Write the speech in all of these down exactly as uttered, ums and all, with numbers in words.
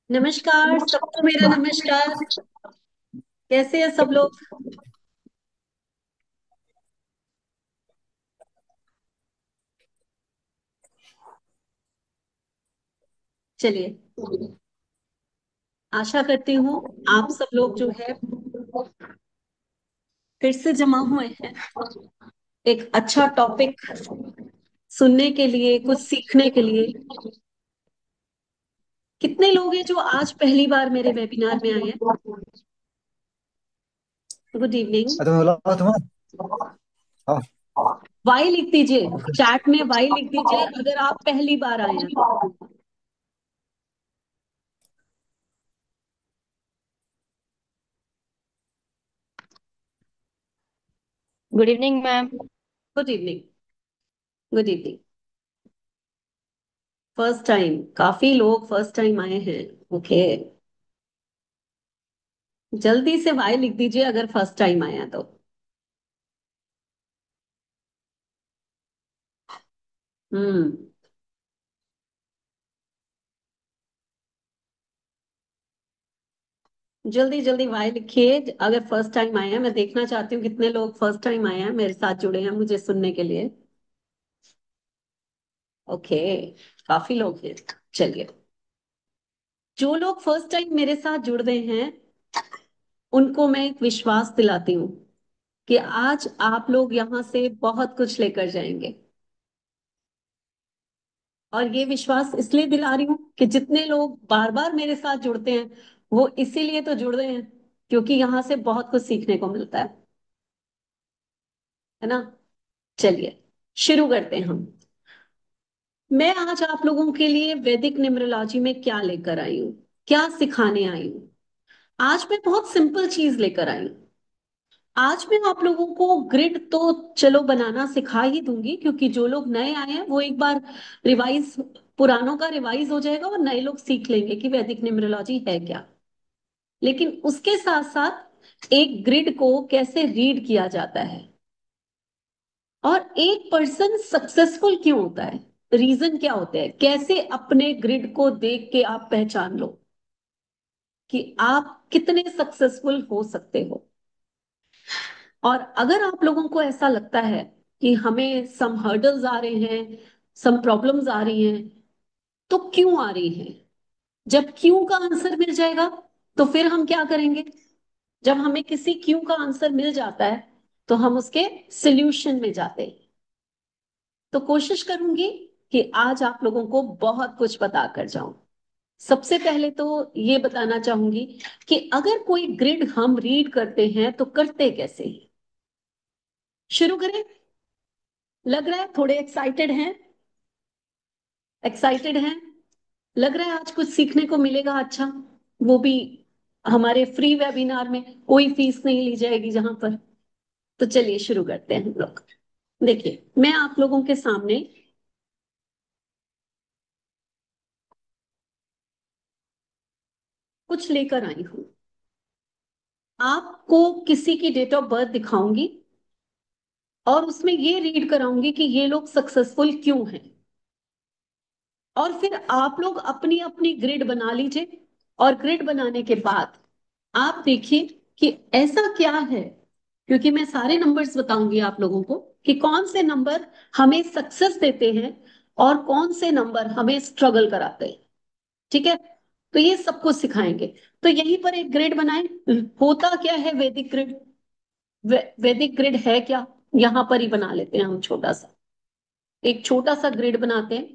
नमस्कार सबको, मेरा नमस्कार। कैसे हैं सब लोग? चलिए, आशा करती हूँ आप सब लोग जो है फिर से जमा हुए हैं एक अच्छा टॉपिक सुनने के लिए, कुछ सीखने के लिए। कितने लोग हैं जो आज पहली बार मेरे वेबिनार में आए हैं? Good evening. तो मैं बोला तुम्हें। हाँ। वाई लिख दीजिए, ओके। चैट में वाई लिख दीजिए अगर आप पहली बार आए हैं तो। Good evening ma'am. Good evening. Good evening. First time, काफी लोग फर्स्ट टाइम आए हैं। ओके, जल्दी से वाई लिख दीजिए अगर फर्स्ट टाइम आए हैं तो। हम्म। जल्दी जल्दी वाई लिखिए अगर फर्स्ट टाइम आए हैं। मैं देखना चाहती हूँ कितने लोग फर्स्ट टाइम आए हैं, मेरे साथ जुड़े हैं मुझे सुनने के लिए। ओके, काफी लोग हैं। चलिए, जो लोग फर्स्ट टाइम मेरे साथ जुड़ रहे हैं उनको मैं एक विश्वास दिलाती हूँ कि आज आप लोग यहाँ से बहुत कुछ लेकर जाएंगे। और ये विश्वास इसलिए दिला रही हूँ कि जितने लोग बार बार मेरे साथ जुड़ते हैं वो इसीलिए तो जुड़ रहे हैं क्योंकि यहाँ से बहुत कुछ सीखने को मिलता है है ना? चलिए, शुरू करते हैं हम। मैं आज आप लोगों के लिए वैदिक न्यूमरोलॉजी में क्या लेकर आई हूँ, क्या सिखाने आई हूँ। आज मैं बहुत सिंपल चीज लेकर आई हूँ। आज मैं आप लोगों को ग्रिड तो चलो बनाना सिखा ही दूंगी, क्योंकि जो लोग नए आए हैं वो एक बार रिवाइज, पुरानों का रिवाइज हो जाएगा और नए लोग सीख लेंगे कि वैदिक न्यूमरोलॉजी है क्या। लेकिन उसके साथ साथ एक ग्रिड को कैसे रीड किया जाता है और एक पर्सन सक्सेसफुल क्यों होता है, रीजन क्या होते हैं, कैसे अपने ग्रिड को देख के आप पहचान लो कि आप कितने सक्सेसफुल हो सकते हो। और अगर आप लोगों को ऐसा लगता है कि हमें सम हर्डल्स आ रहे हैं, सम प्रॉब्लम्स आ रही हैं, तो क्यों आ रही हैं? जब क्यों का आंसर मिल जाएगा तो फिर हम क्या करेंगे? जब हमें किसी क्यों का आंसर मिल जाता है तो हम उसके सॉल्यूशन में जाते हैं। तो कोशिश करूंगी कि आज आप लोगों को बहुत कुछ बता कर जाऊं। सबसे पहले तो ये बताना चाहूंगी कि अगर कोई ग्रिड हम रीड करते हैं तो करते कैसे हैं। शुरू करें? लग रहा है थोड़े एक्साइटेड हैं? एक्साइटेड हैं? लग रहा है आज कुछ सीखने को मिलेगा अच्छा, वो भी हमारे फ्री वेबिनार में, कोई फीस नहीं ली जाएगी जहां पर। तो चलिए शुरू करते हैं हम लोग। देखिए, मैं आप लोगों के सामने कुछ लेकर आई हूं। आपको किसी की डेट ऑफ बर्थ दिखाऊंगी और उसमें ये रीड कराऊंगी कि ये लोग सक्सेसफुल क्यों हैं। और फिर आप लोग अपनी अपनी ग्रिड बना लीजिए। और ग्रिड बनाने के बाद आप देखिए कि ऐसा क्या है, क्योंकि मैं सारे नंबर्स बताऊंगी आप लोगों को कि कौन से नंबर हमें सक्सेस देते हैं और कौन से नंबर हमें स्ट्रगल कराते हैं। ठीक है? तो ये सब कुछ सिखाएंगे। तो यहीं पर एक ग्रिड बनाएं। होता क्या है वैदिक ग्रिड? वे, वैदिक ग्रिड है क्या, यहां पर ही बना लेते हैं हम। छोटा सा, एक छोटा सा ग्रिड बनाते हैं।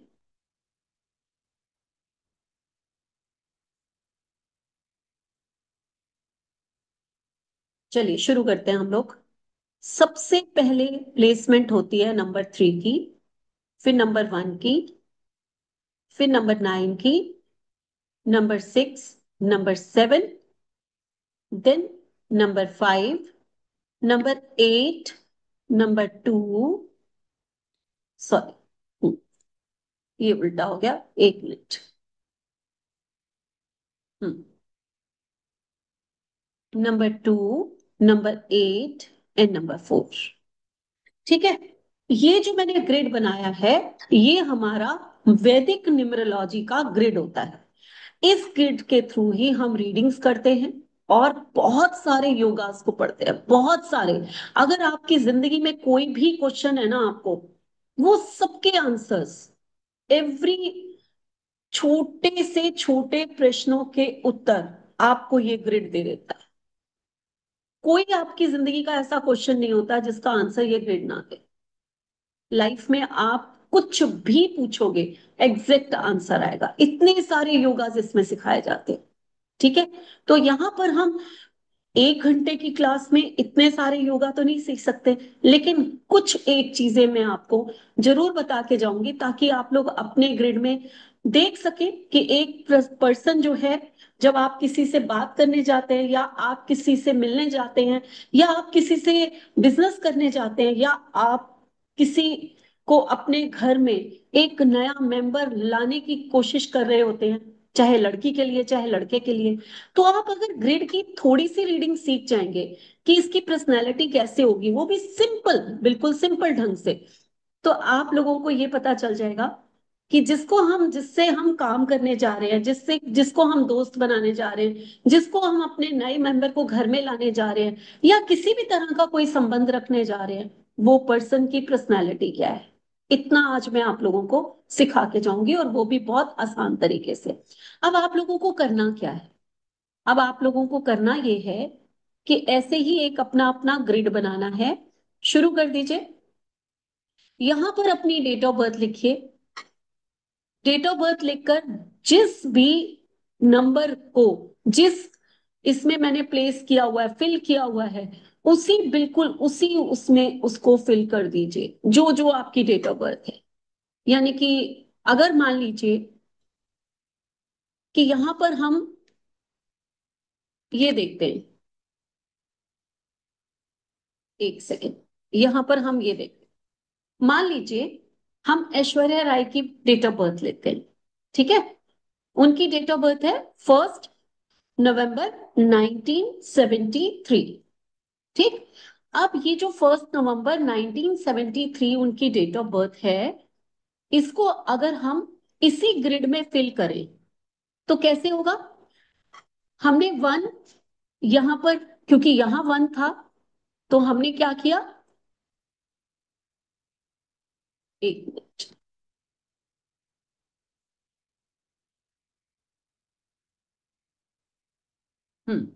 चलिए शुरू करते हैं हम लोग। सबसे पहले प्लेसमेंट होती है नंबर थ्री की, फिर नंबर वन की, फिर नंबर नाइन की, number six, number seven, then number five, number eight, number two, sorry ये उल्टा हो गया, एक मिनट। Hmm, number two, number eight and number four. ठीक है? ये जो मैंने ग्रिड बनाया है ये हमारा वैदिक न्यूमरोलॉजी का ग्रिड होता है। इस ग्रिड के थ्रू ही हम रीडिंग्स करते हैं और बहुत सारे योगास को पढ़ते हैं, बहुत सारे। अगर आपकी जिंदगी में कोई भी क्वेश्चन है ना, आपको वो सबके आंसर्स, एवरी छोटे से छोटे प्रश्नों के उत्तर आपको ये ग्रिड दे देता है। कोई आपकी जिंदगी का ऐसा क्वेश्चन नहीं होता जिसका आंसर ये ग्रिड ना दे। लाइफ में आप कुछ भी पूछोगे, एग्जैक्ट आंसर आएगा। इतने सारे योगास इसमें सिखाए जाते हैं। ठीक है, तो यहां पर हम एक घंटे की क्लास में इतने सारे योगा तो नहीं सीख सकते, लेकिन कुछ एक चीजें मैं आपको जरूर बता के जाऊंगी ताकि आप लोग अपने ग्रिड में देख सके कि एक पर्सन जो है, जब आप किसी से बात करने जाते हैं या आप किसी से मिलने जाते हैं या आप किसी से बिजनेस करने जाते हैं या आप किसी को अपने घर में एक नया मेंबर लाने की कोशिश कर रहे होते हैं, चाहे लड़की के लिए चाहे लड़के के लिए, तो आप अगर ग्रिड की थोड़ी सी रीडिंग सीख जाएंगे कि इसकी पर्सनैलिटी कैसे होगी, वो भी सिंपल, बिल्कुल सिंपल ढंग से, तो आप लोगों को ये पता चल जाएगा कि जिसको हम जिससे हम काम करने जा रहे हैं, जिससे जिसको हम दोस्त बनाने जा रहे हैं, जिसको हम अपने नए मेंबर को घर में लाने जा रहे हैं या किसी भी तरह का कोई संबंध रखने जा रहे हैं, वो पर्सन की पर्सनैलिटी क्या है, इतना आज मैं आप लोगों को सिखा के जाऊंगी, और वो भी बहुत आसान तरीके से। अब आप लोगों को करना क्या है? अब आप लोगों को करना ये है कि ऐसे ही एक अपना अपना ग्रिड बनाना है। शुरू कर दीजिए। यहां पर अपनी डेट ऑफ बर्थ लिखिए। डेट ऑफ बर्थ लिखकर जिस भी नंबर को, जिस इसमें मैंने प्लेस किया हुआ है, फिल किया हुआ है, उसी बिल्कुल उसी उसमें उसको फिल कर दीजिए, जो जो आपकी डेट ऑफ बर्थ है। यानी कि अगर मान लीजिए कि यहां पर हम ये देखते हैं, एक सेकेंड, यहां पर हम ये देखते हैं, मान लीजिए हम ऐश्वर्या राय की डेट ऑफ बर्थ लेते हैं। ठीक है, उनकी डेट ऑफ बर्थ है first November nineteen seventy three. ठीक, अब ये जो first November nineteen seventy three उनकी डेट ऑफ बर्थ है, इसको अगर हम इसी ग्रिड में फिल करें तो कैसे होगा? हमने वन यहां पर, क्योंकि यहां वन था, तो हमने क्या किया, एक मिनट, हम्म,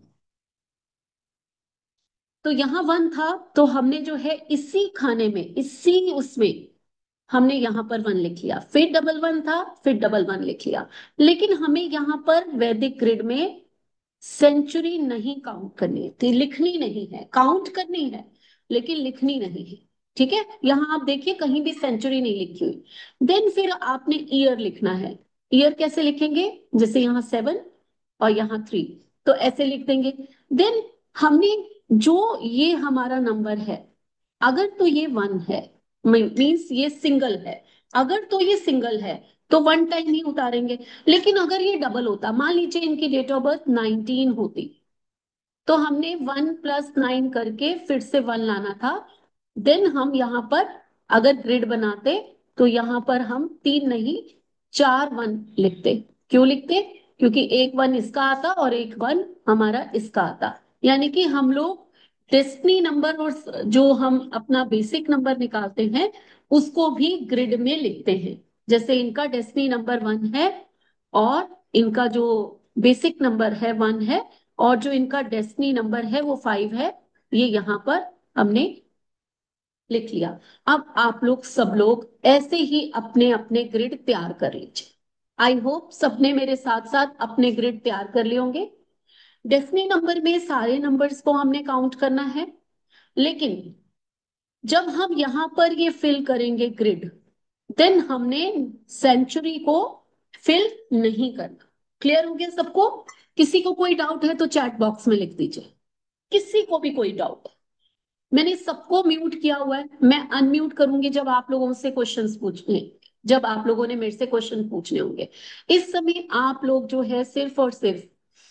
तो यहां वन था, तो हमने जो है इसी खाने में, इसी उसमें हमने यहां पर वन लिख लिया, फिर डबल वन था, फिर डबल वन लिख लिया। लेकिन हमें यहां पर वैदिक ग्रिड में सेंचुरी नहीं काउंट करनी थी, लिखनी नहीं है, काउंट करनी है लेकिन लिखनी नहीं है। ठीक है, यहां आप देखिए कहीं भी सेंचुरी नहीं लिखी हुई। देन फिर आपने ईयर लिखना है। ईयर कैसे लिखेंगे? जैसे यहाँ सेवन और यहाँ थ्री, तो ऐसे लिख देंगे। देन हमने जो ये हमारा नंबर है, अगर तो ये वन है, मीन्स ये सिंगल है, अगर तो ये सिंगल है तो वन टाइम ही उतारेंगे। लेकिन अगर ये डबल होता, मान लीजिए इनकी डेट ऑफ बर्थ नाइनटीन होती, तो हमने वन प्लस नाइन करके फिर से वन लाना था। देन हम यहाँ पर अगर ग्रिड बनाते तो यहाँ पर हम तीन नहीं चार वन लिखते। क्यों लिखते? क्योंकि एक वन इसका आता और एक वन हमारा इसका आता। यानी कि हम लोग डेस्टिनी नंबर और जो हम अपना बेसिक नंबर निकालते हैं उसको भी ग्रिड में लिखते हैं। जैसे इनका डेस्टिनी नंबर वन है और इनका जो बेसिक नंबर है वन है, और जो इनका डेस्टिनी नंबर है वो फाइव है, ये यहां पर हमने लिख लिया। अब आप लोग सब लोग ऐसे ही अपने अपने ग्रिड तैयार कर लीजिए। आई होप सबने मेरे साथ साथ अपने ग्रिड तैयार कर लिए होंगे। डेस्टिनी नंबर में सारे नंबर्स को हमने काउंट करना है, लेकिन जब हम यहां पर ये फिल करेंगे ग्रिड, देन हमने सेंचुरी को फिल नहीं करना। क्लियर हो गया सबको? किसी को कोई डाउट है तो चैट बॉक्स में लिख दीजिए, किसी को भी कोई डाउट। मैंने सबको म्यूट किया हुआ है, मैं अनम्यूट करूंगी जब आप लोगों से क्वेश्चंस पूछने, जब आप लोगों ने मेरे से क्वेश्चन पूछने होंगे। इस समय आप लोग जो है सिर्फ और सिर्फ,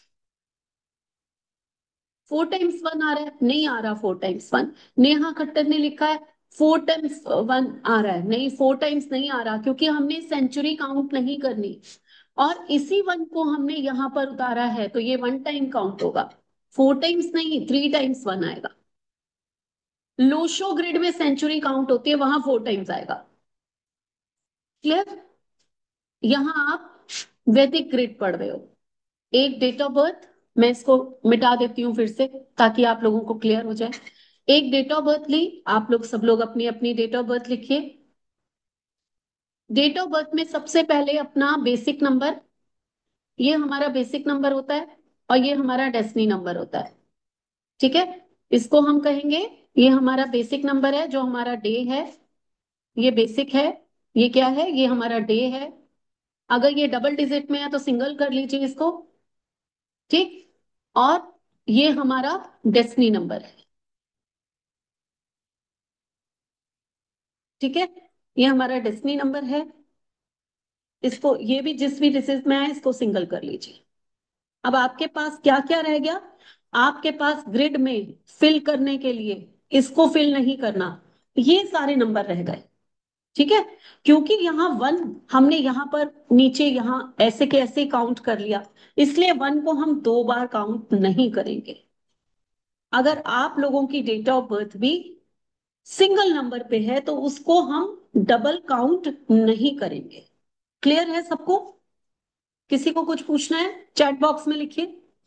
फोर टाइम्स वन आ रहा है? नहीं आ रहा four times one. Neha Khattar ने लिखा है फोर टाइम्स वन आ रहा है, नहीं फोर टाइम्स नहीं आ रहा, क्योंकि हमने सेंचुरी काउंट नहीं करनी। और इसी वन को हमने यहां पर उतारा है तो ये वन टाइम काउंट होगा, फोर टाइम्स नहीं, थ्री टाइम्स वन आएगा। लोशो ग्रिड में सेंचुरी काउंट होती है, वहां फोर टाइम्स आएगा। क्लियर? यहां आप वैदिक ग्रिड पढ़ रहे हो। एक डेट ऑफ बर्थ, मैं इसको मिटा देती हूँ फिर से ताकि आप लोगों को क्लियर हो जाए। एक डेट ऑफ बर्थ ली, आप लोग सब लोग अपनी अपनी डेट ऑफ बर्थ लिखिए। डेट ऑफ बर्थ में सबसे पहले अपना बेसिक नंबर, ये हमारा बेसिक नंबर होता है और ये हमारा डेस्टिनी नंबर होता है। ठीक है, इसको हम कहेंगे ये हमारा बेसिक नंबर है, जो हमारा डे है, ये बेसिक है। ये क्या है? ये हमारा डे है। अगर ये डबल डिजिट में है तो सिंगल कर लीजिए इसको। ठीक, और ये हमारा डेस्टिनी नंबर है। ठीक है, ये हमारा डेस्टिनी नंबर है। इसको, ये भी जिस भी डिजिट में है इसको सिंगल कर लीजिए। अब आपके पास क्या क्या रह गया? आपके पास ग्रिड में फिल करने के लिए इसको फिल नहीं करना, ये सारे नंबर रह गए। ठीक है, क्योंकि यहाँ वन हमने यहाँ पर नीचे यहाँ ऐसे के ऐसे काउंट कर लिया, इसलिए वन को हम दो बार काउंट नहीं करेंगे। अगर आप लोगों की डेट ऑफ बर्थ भी सिंगल नंबर पे है तो उसको हम डबल काउंट नहीं करेंगे। क्लियर है सबको? किसी को कुछ पूछना है चैट बॉक्स में लिखिए।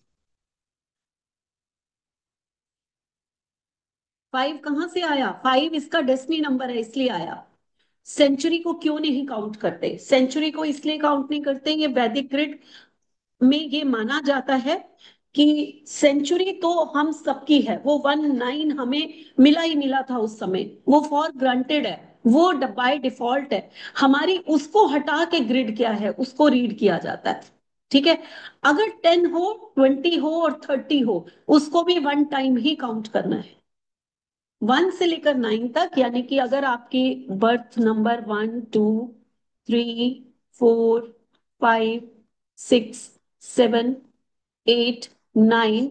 फाइव कहां से आया? फाइव इसका डेस्टिनी नंबर है इसलिए आया। सेंचुरी को क्यों नहीं काउंट करते? सेंचुरी को इसलिए काउंट नहीं करते, ये वैदिक ग्रिड में ये माना जाता है कि सेंचुरी तो हम सबकी है, वो वन नाइन हमें मिला ही मिला था उस समय, वो फॉर ग्रांटेड है, वो बाय डिफॉल्ट है हमारी। उसको हटा के ग्रिड क्या है उसको रीड किया जाता है। ठीक है, अगर टेन हो, ट्वेंटी हो और थर्टी हो, उसको भी वन टाइम ही काउंट करना है, वन से लेकर नाइन तक। यानी कि अगर आपकी birth number one two three four five six seven eight nine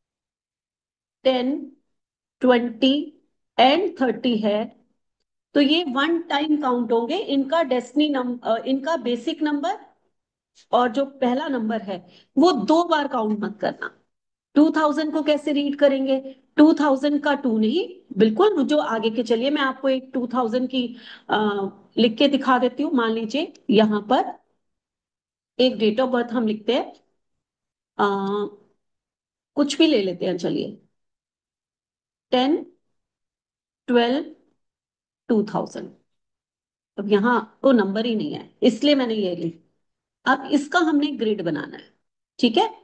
ten twenty and thirty है तो ये वन टाइम काउंट होंगे। इनका डेस्टिनी नंबर, इनका बेसिक नंबर और जो पहला नंबर है वो दो बार काउंट मत करना। टू थाउजेंड को कैसे रीड करेंगे? टू थाउजेंड का टू नहीं, बिल्कुल जो आगे के, चलिए मैं आपको एक टू थाउजेंड की आ, लिख के दिखा देती हूँ। मान लीजिए यहां पर एक डेट ऑफ बर्थ हम लिखते हैं, आ, कुछ भी ले लेते हैं, चलिए टेन ट्वेल्व टू थाउजेंड। अब यहाँ तो नंबर ही नहीं है इसलिए मैंने ये ली। अब इसका हमने ग्रिड बनाना है। ठीक है,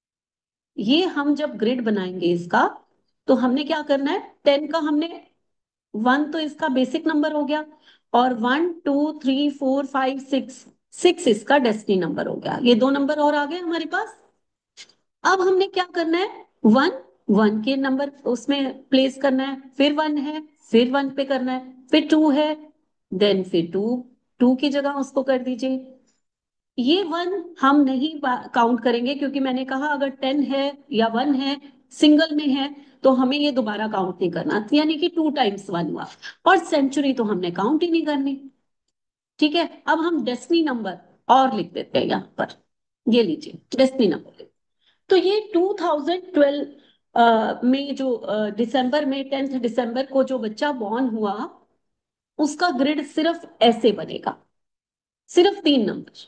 ये हम जब ग्रिड बनाएंगे इसका तो हमने क्या करना है, टेन का हमने, वन तो इसका बेसिक नंबर हो गया और one two three four five six, six इसका डेस्टिनी नंबर हो गया। ये दो नंबर और आ गए हमारे पास। अब हमने क्या करना है, वन, वन के नंबर उसमें प्लेस करना है, फिर वन है, फिर वन पे करना है, फिर टू है, देन फिर टू, टू की जगह उसको कर दीजिए। ये वन हम नहीं काउंट करेंगे क्योंकि मैंने कहा अगर टेन है या वन है सिंगल में है तो हमें ये दोबारा काउंट नहीं करना, यानी कि टू टाइम्स वन हुआ। और सेंचुरी तो हमने काउंट ही नहीं करनी। ठीक है, अब हम डेस्टिनी नंबर और लिख देते हैं यहां पर, ये लीजिए डेस्टिनी नंबर। तो ये टू थाउजेंड ट्वेल्व में जो अ, दिसंबर में, टेंथ दिसंबर को जो बच्चा बॉर्न हुआ उसका ग्रिड सिर्फ ऐसे बनेगा, सिर्फ तीन नंबर।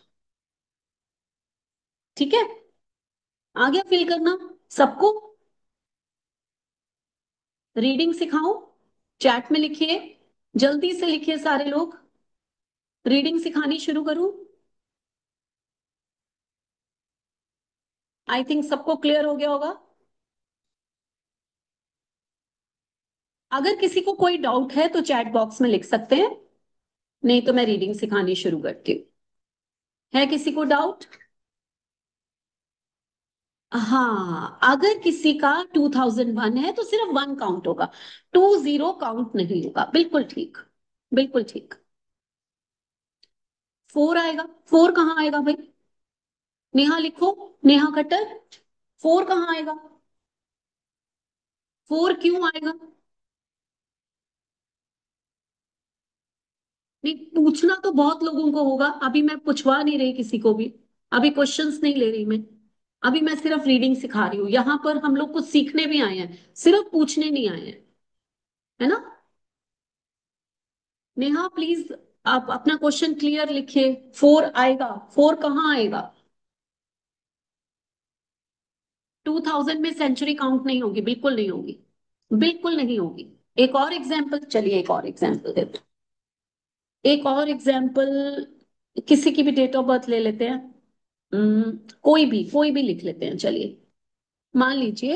ठीक है, आगे फिल करना सबको। रीडिंग सिखाऊं? चैट में लिखिए, जल्दी से लिखिए सारे लोग। रीडिंग सिखानी शुरू करूं? आई थिंक सबको क्लियर हो गया होगा। अगर किसी को कोई डाउट है तो चैट बॉक्स में लिख सकते हैं, नहीं तो मैं रीडिंग सिखानी शुरू करती हूँ। है किसी को डाउट? हाँ, अगर किसी का टू थाउजेंड वन है तो सिर्फ वन काउंट होगा, टू जीरो काउंट नहीं होगा। बिल्कुल ठीक, बिल्कुल ठीक। फोर आएगा? फोर कहाँ आएगा भाई? नेहा लिखो, नेहा खट्टर, फोर कहाँ आएगा? फोर क्यों आएगा? नहीं, पूछना तो बहुत लोगों को होगा, अभी मैं पूछवा नहीं रही किसी को भी। अभी क्वेश्चंस नहीं ले रही मैं, अभी मैं सिर्फ रीडिंग सिखा रही हूँ। यहाँ पर हम लोग कुछ सीखने भी आए हैं, सिर्फ पूछने नहीं आए हैं, है ना। नेहा प्लीज आप अपना क्वेश्चन क्लियर लिखिए। फोर आएगा, फोर कहाँ आएगा? टू थाउजेंड में सेंचुरी काउंट नहीं होगी, बिल्कुल नहीं होगी, बिल्कुल नहीं होगी। एक और एग्जाम्पल, चलिए एक और एग्जाम्पल देते हैं। एक और एग्जाम्पल, किसी की भी डेट ऑफ बर्थ ले लेते हैं। हम्म, कोई भी कोई भी लिख लेते हैं, चलिए। मान लीजिए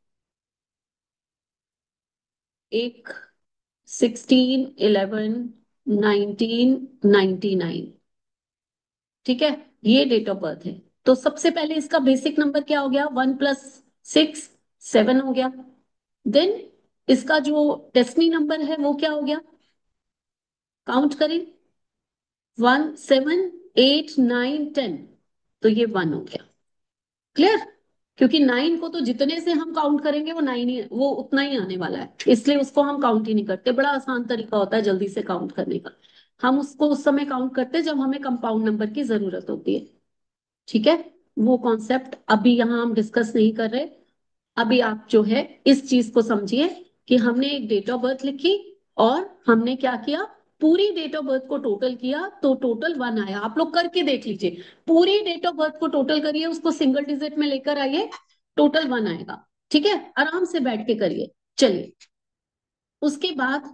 एक sixteen eleven nineteen ninety nine, ठीक है, ये डेट ऑफ बर्थ है। तो सबसे पहले इसका बेसिक नंबर क्या हो गया? वन प्लस सिक्स, सेवन हो गया। देन इसका जो डेस्टिनी नंबर है वो क्या हो गया? काउंट करें, one, seven, eight, nine, ten, तो ये वन हो गया। क्लियर? क्योंकि नाइन को तो जितने से हम काउंट करेंगे वो नाइन ही, वो उतना ही आने वाला है, इसलिए उसको हम काउंट ही नहीं करते। बड़ा आसान तरीका होता है जल्दी से काउंट करने का। हम उसको उस समय काउंट करते हैं जब हमें कंपाउंड नंबर की जरूरत होती है, ठीक है। वो कॉन्सेप्ट अभी यहाँ हम डिस्कस नहीं कर रहे। अभी आप जो है इस चीज को समझिए कि हमने एक डेट ऑफ बर्थ लिखी और हमने क्या किया, पूरी डेट ऑफ बर्थ को टोटल किया तो टोटल वन आया। आप लोग करके देख लीजिए, पूरी डेट ऑफ बर्थ को टोटल करिए, उसको सिंगल डिजिट में लेकर आइए, टोटल वन आएगा। ठीक है, आराम से बैठ के करिए। चलिए, उसके बाद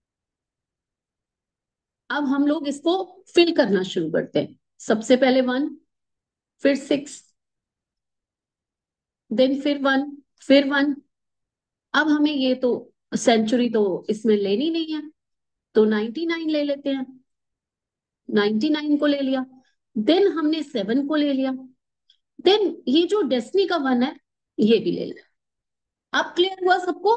अब हम लोग इसको फिल करना शुरू करते हैं। सबसे पहले वन, फिर सिक्स, देन फिर वन, फिर वन। अब हमें ये तो सेंचुरी तो इसमें लेनी नहीं है, तो नाइनटी नाइन ले लेते हैं। नाइनटी नाइन को ले लिया, देन हमने सेवन को ले लिया, देन ये जो डेस्टिनी का वन है ये भी ले लिया। अब क्लियर हुआ सबको?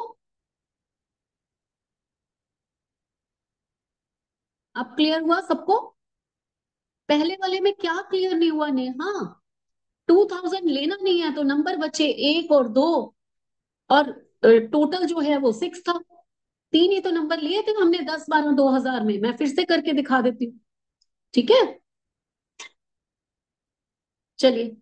अब क्लियर हुआ सबको? पहले वाले में क्या क्लियर नहीं हुआ नेहा? टू थाउजेंड लेना नहीं है तो नंबर बचे एक और दो, और टोटल जो है वो सिक्स था। तीन ही तो नंबर लिए थे हमने, दस, बारह, दो हजार में। मैं फिर से करके दिखा देती हूँ, ठीक है। चलिए,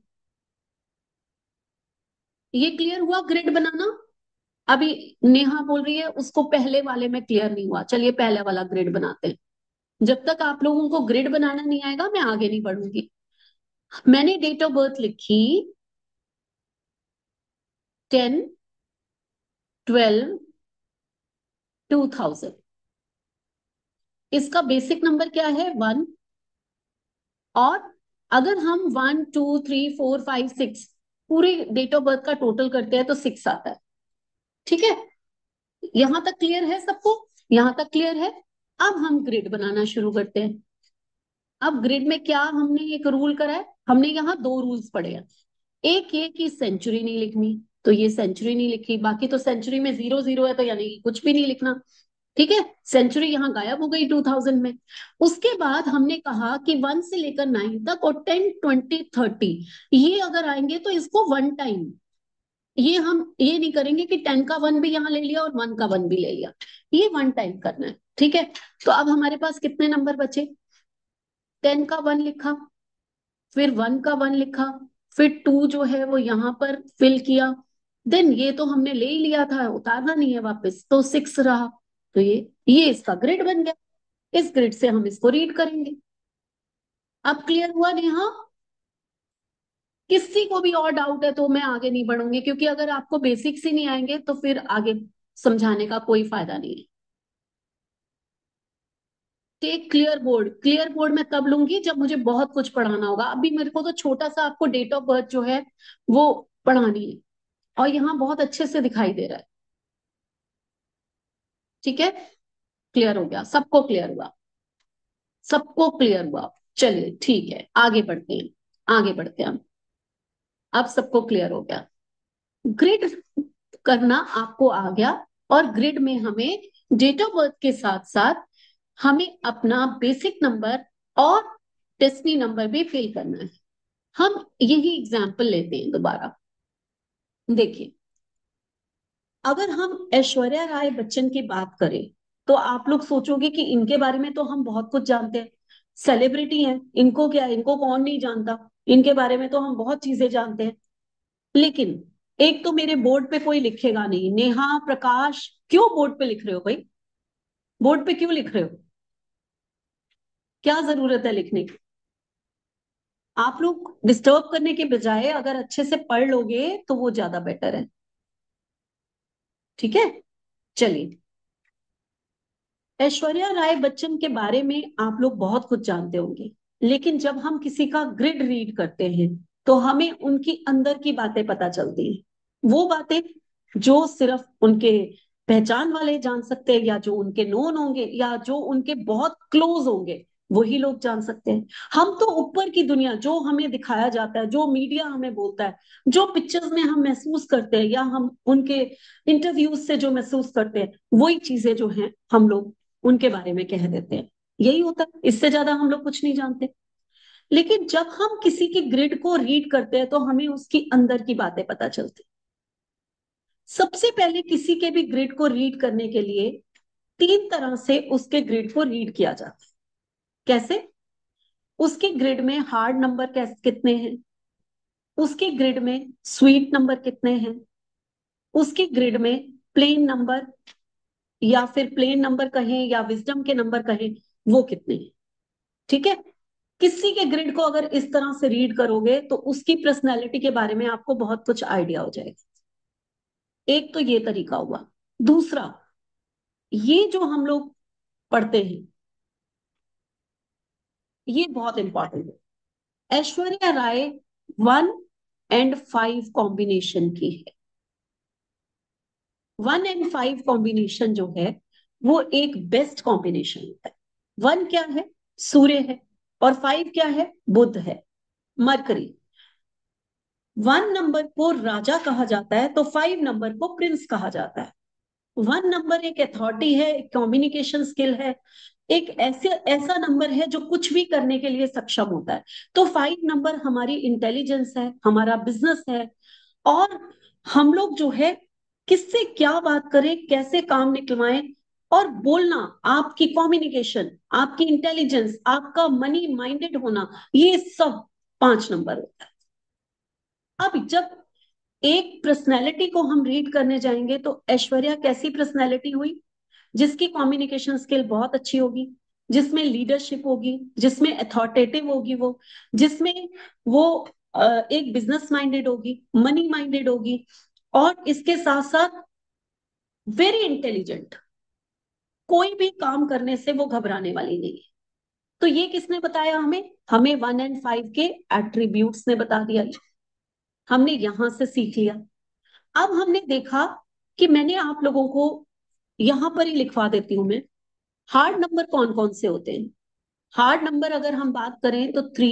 ये क्लियर हुआ ग्रिड बनाना? अभी नेहा बोल रही है उसको पहले वाले में क्लियर नहीं हुआ। चलिए पहले वाला ग्रिड बनाते हैं। जब तक आप लोगों को ग्रिड बनाना नहीं आएगा मैं आगे नहीं बढ़ूंगी। मैंने डेट ऑफ बर्थ लिखी टेन, ट्वेल्व, टू थाउजेंड। इसका बेसिक नंबर क्या है? वन। और अगर हम one, two, three, four, five, six पूरी डेट ऑफ बर्थ का टोटल करते हैं तो सिक्स आता है। ठीक है, यहां तक क्लियर है सबको? यहां तक क्लियर है? अब हम ग्रिड बनाना शुरू करते हैं। अब ग्रिड में क्या हमने एक रूल करा है, हमने यहाँ दो रूल्स पढ़े हैं। एक ये कि सेंचुरी नहीं लिखनी, तो ये सेंचुरी नहीं लिखी। बाकी तो सेंचुरी में जीरो जीरो है तो यानी कि कुछ भी नहीं लिखना। ठीक है, सेंचुरी यहाँ गायब हो गई टू थाउजेंड में। उसके बाद हमने कहा कि वन से लेकर नाइन तक और टेन, ट्वेंटी, थर्टी, ये अगर आएंगे तो इसको वन टाइम, ये हम ये नहीं करेंगे कि टेन का वन भी यहाँ ले लिया और वन का वन भी ले लिया, ये वन टाइम करना है। ठीक है, तो अब हमारे पास कितने नंबर बचे? टेन का वन लिखा, फिर वन का वन लिखा, फिर टू जो है वो यहाँ पर फिल किया, देन ये तो हमने ले ही लिया था, उतारना नहीं है वापस, तो सिक्स रहा। तो ये ये इसका ग्रिड बन गया। इस ग्रिड से हम इसको रीड करेंगे। अब क्लियर हुआ नेहा? किसी को भी और डाउट है तो मैं आगे नहीं बढ़ूंगी, क्योंकि अगर आपको बेसिक्स ही नहीं आएंगे तो फिर आगे समझाने का कोई फायदा नहीं है। Take clear board. Clear board मैं तब लूंगी जब मुझे बहुत कुछ पढ़ाना होगा। अभी मेरे को तो छोटा सा आपको डेट ऑफ बर्थ जो है वो पढ़ानी है, और यहाँ बहुत अच्छे से दिखाई दे रहा है। ठीक है, क्लियर हो गया सबको? क्लियर हुआ सबको? क्लियर हुआ? चलिए ठीक है, आगे बढ़ते हैं, आगे बढ़ते हैं हम। अब सबको क्लियर हो गया, ग्रिड करना आपको आ गया। और ग्रिड में हमें डेट ऑफ बर्थ के साथ साथ हमें अपना बेसिक नंबर और डेस्टिनी नंबर भी फिल करना है। हम यही एग्जाम्पल लेते हैं दोबारा। देखिए, अगर हम ऐश्वर्या राय बच्चन की बात करें तो आप लोग सोचोगे कि इनके बारे में तो हम बहुत कुछ जानते हैं। सेलिब्रिटी हैं, इनको क्या, इनको कौन नहीं जानता, इनके बारे में तो हम बहुत चीजें जानते हैं। लेकिन एक तो मेरे बोर्ड पे कोई लिखेगा नहीं नेहा प्रकाश। क्यों बोर्ड पे लिख रहे हो भाई? बोर्ड पे क्यों लिख रहे हो? क्या जरूरत है लिखने की? आप लोग डिस्टर्ब करने के बजाय अगर अच्छे से पढ़ लोगे तो वो ज्यादा बेटर है। ठीक है, चलिए। ऐश्वर्या राय बच्चन के बारे में आप लोग बहुत कुछ जानते होंगे, लेकिन जब हम किसी का ग्रिड रीड करते हैं तो हमें उनकी अंदर की बातें पता चलती हैं। वो बातें जो सिर्फ उनके पहचान वाले जान सकते हैं, या जो उनके नोन होंगे, या जो उनके बहुत क्लोज होंगे, वही लोग जान सकते हैं। हम तो ऊपर की दुनिया जो हमें दिखाया जाता है, जो मीडिया हमें बोलता है, जो पिक्चर्स में हम महसूस करते हैं, या हम उनके इंटरव्यूज से जो महसूस करते हैं, वही चीजें जो हैं हम लोग उनके बारे में कह देते हैं। यही होता है, इससे ज्यादा हम लोग कुछ नहीं जानते। लेकिन जब हम किसी की ग्रिड को रीड करते हैं तो हमें उसकी अंदर की बातें पता चलती। सबसे पहले किसी के भी ग्रिड को रीड करने के लिए तीन तरह से उसके ग्रिड को रीड किया जाता है। कैसे? उसके ग्रिड में हार्ड नंबर कैसे कितने हैं, उसके ग्रिड में स्वीट नंबर कितने हैं, उसके ग्रिड में प्लेन नंबर, या फिर प्लेन नंबर कहें या विजडम के नंबर कहें, वो कितने हैं। ठीक है, किसी के ग्रिड को अगर इस तरह से रीड करोगे तो उसकी पर्सनैलिटी के बारे में आपको बहुत कुछ आइडिया हो जाएगा। एक तो ये तरीका हुआ। दूसरा, ये जो हम लोग पढ़ते हैं, ये बहुत इंपॉर्टेंट है। Aishwarya Rai one and five combination की है। वन एंड फाइव कॉम्बिनेशन जो है वो एक बेस्ट कॉम्बिनेशन होता है। वन क्या है? सूर्य है। और फाइव क्या है? बुध है, मरकरी। वन नंबर को राजा कहा जाता है तो फाइव नंबर को प्रिंस कहा जाता है। वन नंबर एक अथॉरिटी है, एक कम्युनिकेशन स्किल है, एक ऐसे ऐसा नंबर है जो कुछ भी करने के लिए सक्षम होता है। तो फाइव नंबर हमारी इंटेलिजेंस है, हमारा बिजनेस है। और हम लोग जो है किससे क्या बात करें, कैसे काम निकलवाएं, और बोलना, आपकी कम्युनिकेशन, आपकी इंटेलिजेंस, आपका मनी माइंडेड होना, ये सब पांच नंबर होता है। अब जब एक पर्सनैलिटी को हम रीड करने जाएंगे तो ऐश्वर्या कैसी पर्सनैलिटी हुई? जिसकी कम्युनिकेशन स्किल बहुत अच्छी होगी, जिसमें लीडरशिप होगी, जिसमें अथॉरिटेटिव होगी, वो जिसमें वो अ, एक बिजनेस माइंडेड होगी, मनी माइंडेड होगी, और इसके साथ साथ वेरी इंटेलिजेंट। कोई भी काम करने से वो घबराने वाली नहीं है। तो ये किसने बताया हमें? हमें वन एंड फाइव के एट्रीब्यूट्स ने बता दिया। हमने यहां से सीख लिया। अब हमने देखा कि मैंने आप लोगों को यहां पर ही लिखवा देती हूं मैं, हार्ड नंबर कौन कौन से होते हैं। हार्ड नंबर अगर हम बात करें तो थ्री,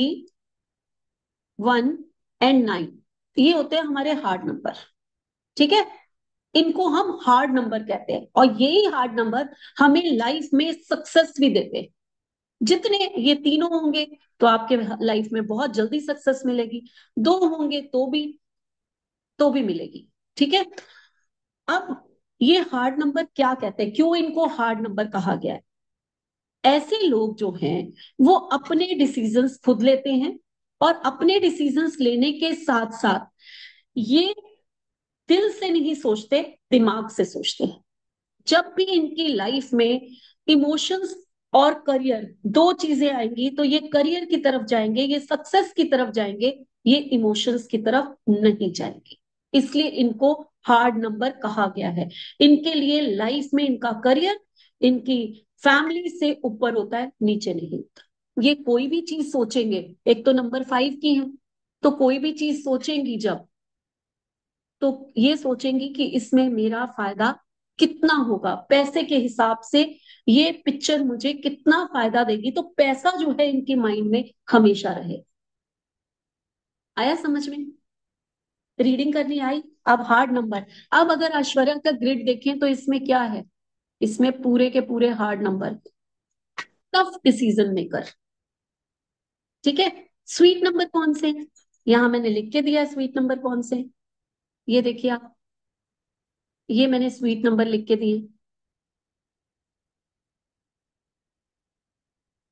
वन एंड नाइन, ये होते हैं हमारे हार्ड नंबर। ठीक है, इनको हम हार्ड नंबर कहते हैं, और यही हार्ड नंबर हमें लाइफ में सक्सेस भी देते हैं। जितने ये तीनों होंगे तो आपके लाइफ में बहुत जल्दी सक्सेस मिलेगी, दो होंगे तो भी तो भी मिलेगी। ठीक है, अब ये हार्ड नंबर क्या कहते हैं, क्यों इनको हार्ड नंबर कहा गया है? ऐसे लोग जो हैं वो अपने डिसीजंस खुद लेते हैं, और अपने डिसीजंस लेने के साथ साथ ये दिल से नहीं सोचते, दिमाग से सोचते हैं। जब भी इनकी लाइफ में इमोशंस और करियर दो चीजें आएंगी तो ये करियर की तरफ जाएंगे, ये सक्सेस की तरफ जाएंगे, ये इमोशंस की तरफ नहीं जाएंगे। इसलिए इनको हार्ड नंबर कहा गया है। इनके लिए लाइफ में इनका करियर, इनकी फैमिली से ऊपर होता है, नीचे नहीं होता। ये कोई भी चीज सोचेंगे, एक तो नंबर फाइव की है, तो कोई भी चीज सोचेंगी जब, तो ये सोचेंगी कि इसमें मेरा फायदा कितना होगा, पैसे के हिसाब से ये पिक्चर मुझे कितना फायदा देगी, तो पैसा जो है इनके माइंड में हमेशा रहे। आया समझ में? रीडिंग करनी आई? अब हार्ड नंबर। अब अगर ऐश्वर्या का ग्रिड देखें तो इसमें क्या है? इसमें पूरे के पूरे hard number, tough decision maker. ठीक है, स्वीट नंबर कौन से हैं? यहां मैंने लिख के दिया स्वीट नंबर कौन से हैं। ये देखिए आप, ये मैंने स्वीट नंबर लिख के दिए। टू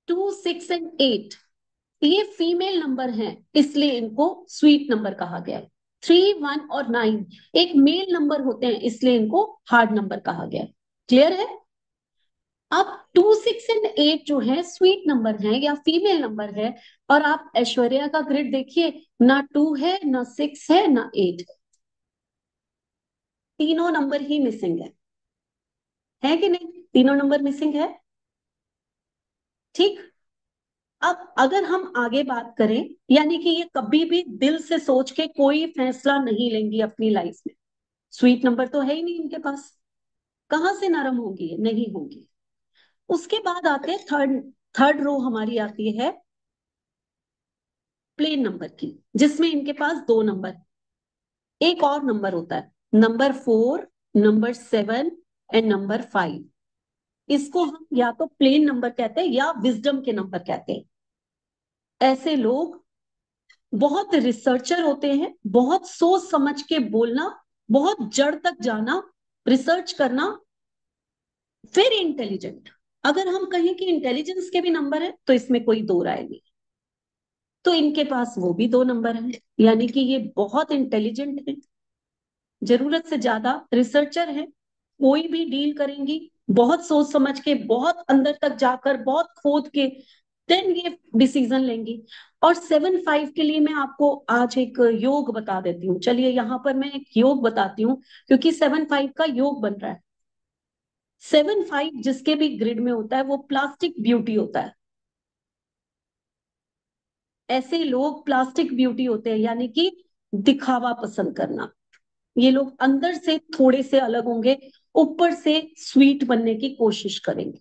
सिक्स एंड एट ये फीमेल नंबर हैं, इसलिए इनको स्वीट नंबर कहा गया है। थ्री, वन और नाइन एक मेल नंबर होते हैं, इसलिए इनको हार्ड नंबर कहा गया है। क्लियर है? अब टू, सिक्स एंड एट जो है स्वीट नंबर है या फीमेल नंबर है। और आप ऐश्वर्या का ग्रिड देखिए, ना टू है, ना सिक्स है, ना एट है, तीनों नंबर ही मिसिंग है। है कि नहीं? तीनों नंबर मिसिंग है। ठीक। अब अगर हम आगे बात करें, यानी कि ये कभी भी दिल से सोच के कोई फैसला नहीं लेंगी अपनी लाइफ में। स्वीट नंबर तो है ही नहीं इनके पास, कहां से नरम होंगी? नहीं होंगी। उसके बाद आते हैं थर्ड थर्ड रो हमारी आती है प्लेन नंबर की, जिसमें इनके पास दो नंबर, एक और नंबर होता है number four, number seven and number five. इसको हम या तो प्लेन नंबर कहते हैं या विजडम के नंबर कहते हैं। ऐसे लोग बहुत रिसर्चर होते हैं, बहुत सोच समझ के बोलना, बहुत जड़ तक जाना, रिसर्च करना, फिर इंटेलिजेंट। अगर हम कहें कि इंटेलिजेंस के भी नंबर है तो इसमें कोई दो राय नहीं। तो इनके पास वो भी दो नंबर हैं, यानी कि ये बहुत इंटेलिजेंट है, जरूरत से ज्यादा रिसर्चर है, कोई भी डील करेंगी बहुत सोच समझ के, बहुत अंदर तक जाकर, बहुत खोद के, देन ये डिसीजन लेंगी। और सेवन फाइव के लिए मैं आपको आज एक योग बता देती हूँ। चलिए यहाँ पर मैं एक योग बताती हूँ, क्योंकि सेवन फाइव का योग बन रहा है। सेवन फाइव जिसके भी ग्रिड में होता है वो प्लास्टिक ब्यूटी होता है। ऐसे लोग प्लास्टिक ब्यूटी होते हैं, यानी कि दिखावा पसंद करना। ये लोग अंदर से थोड़े से अलग होंगे, ऊपर से स्वीट बनने की कोशिश करेंगे।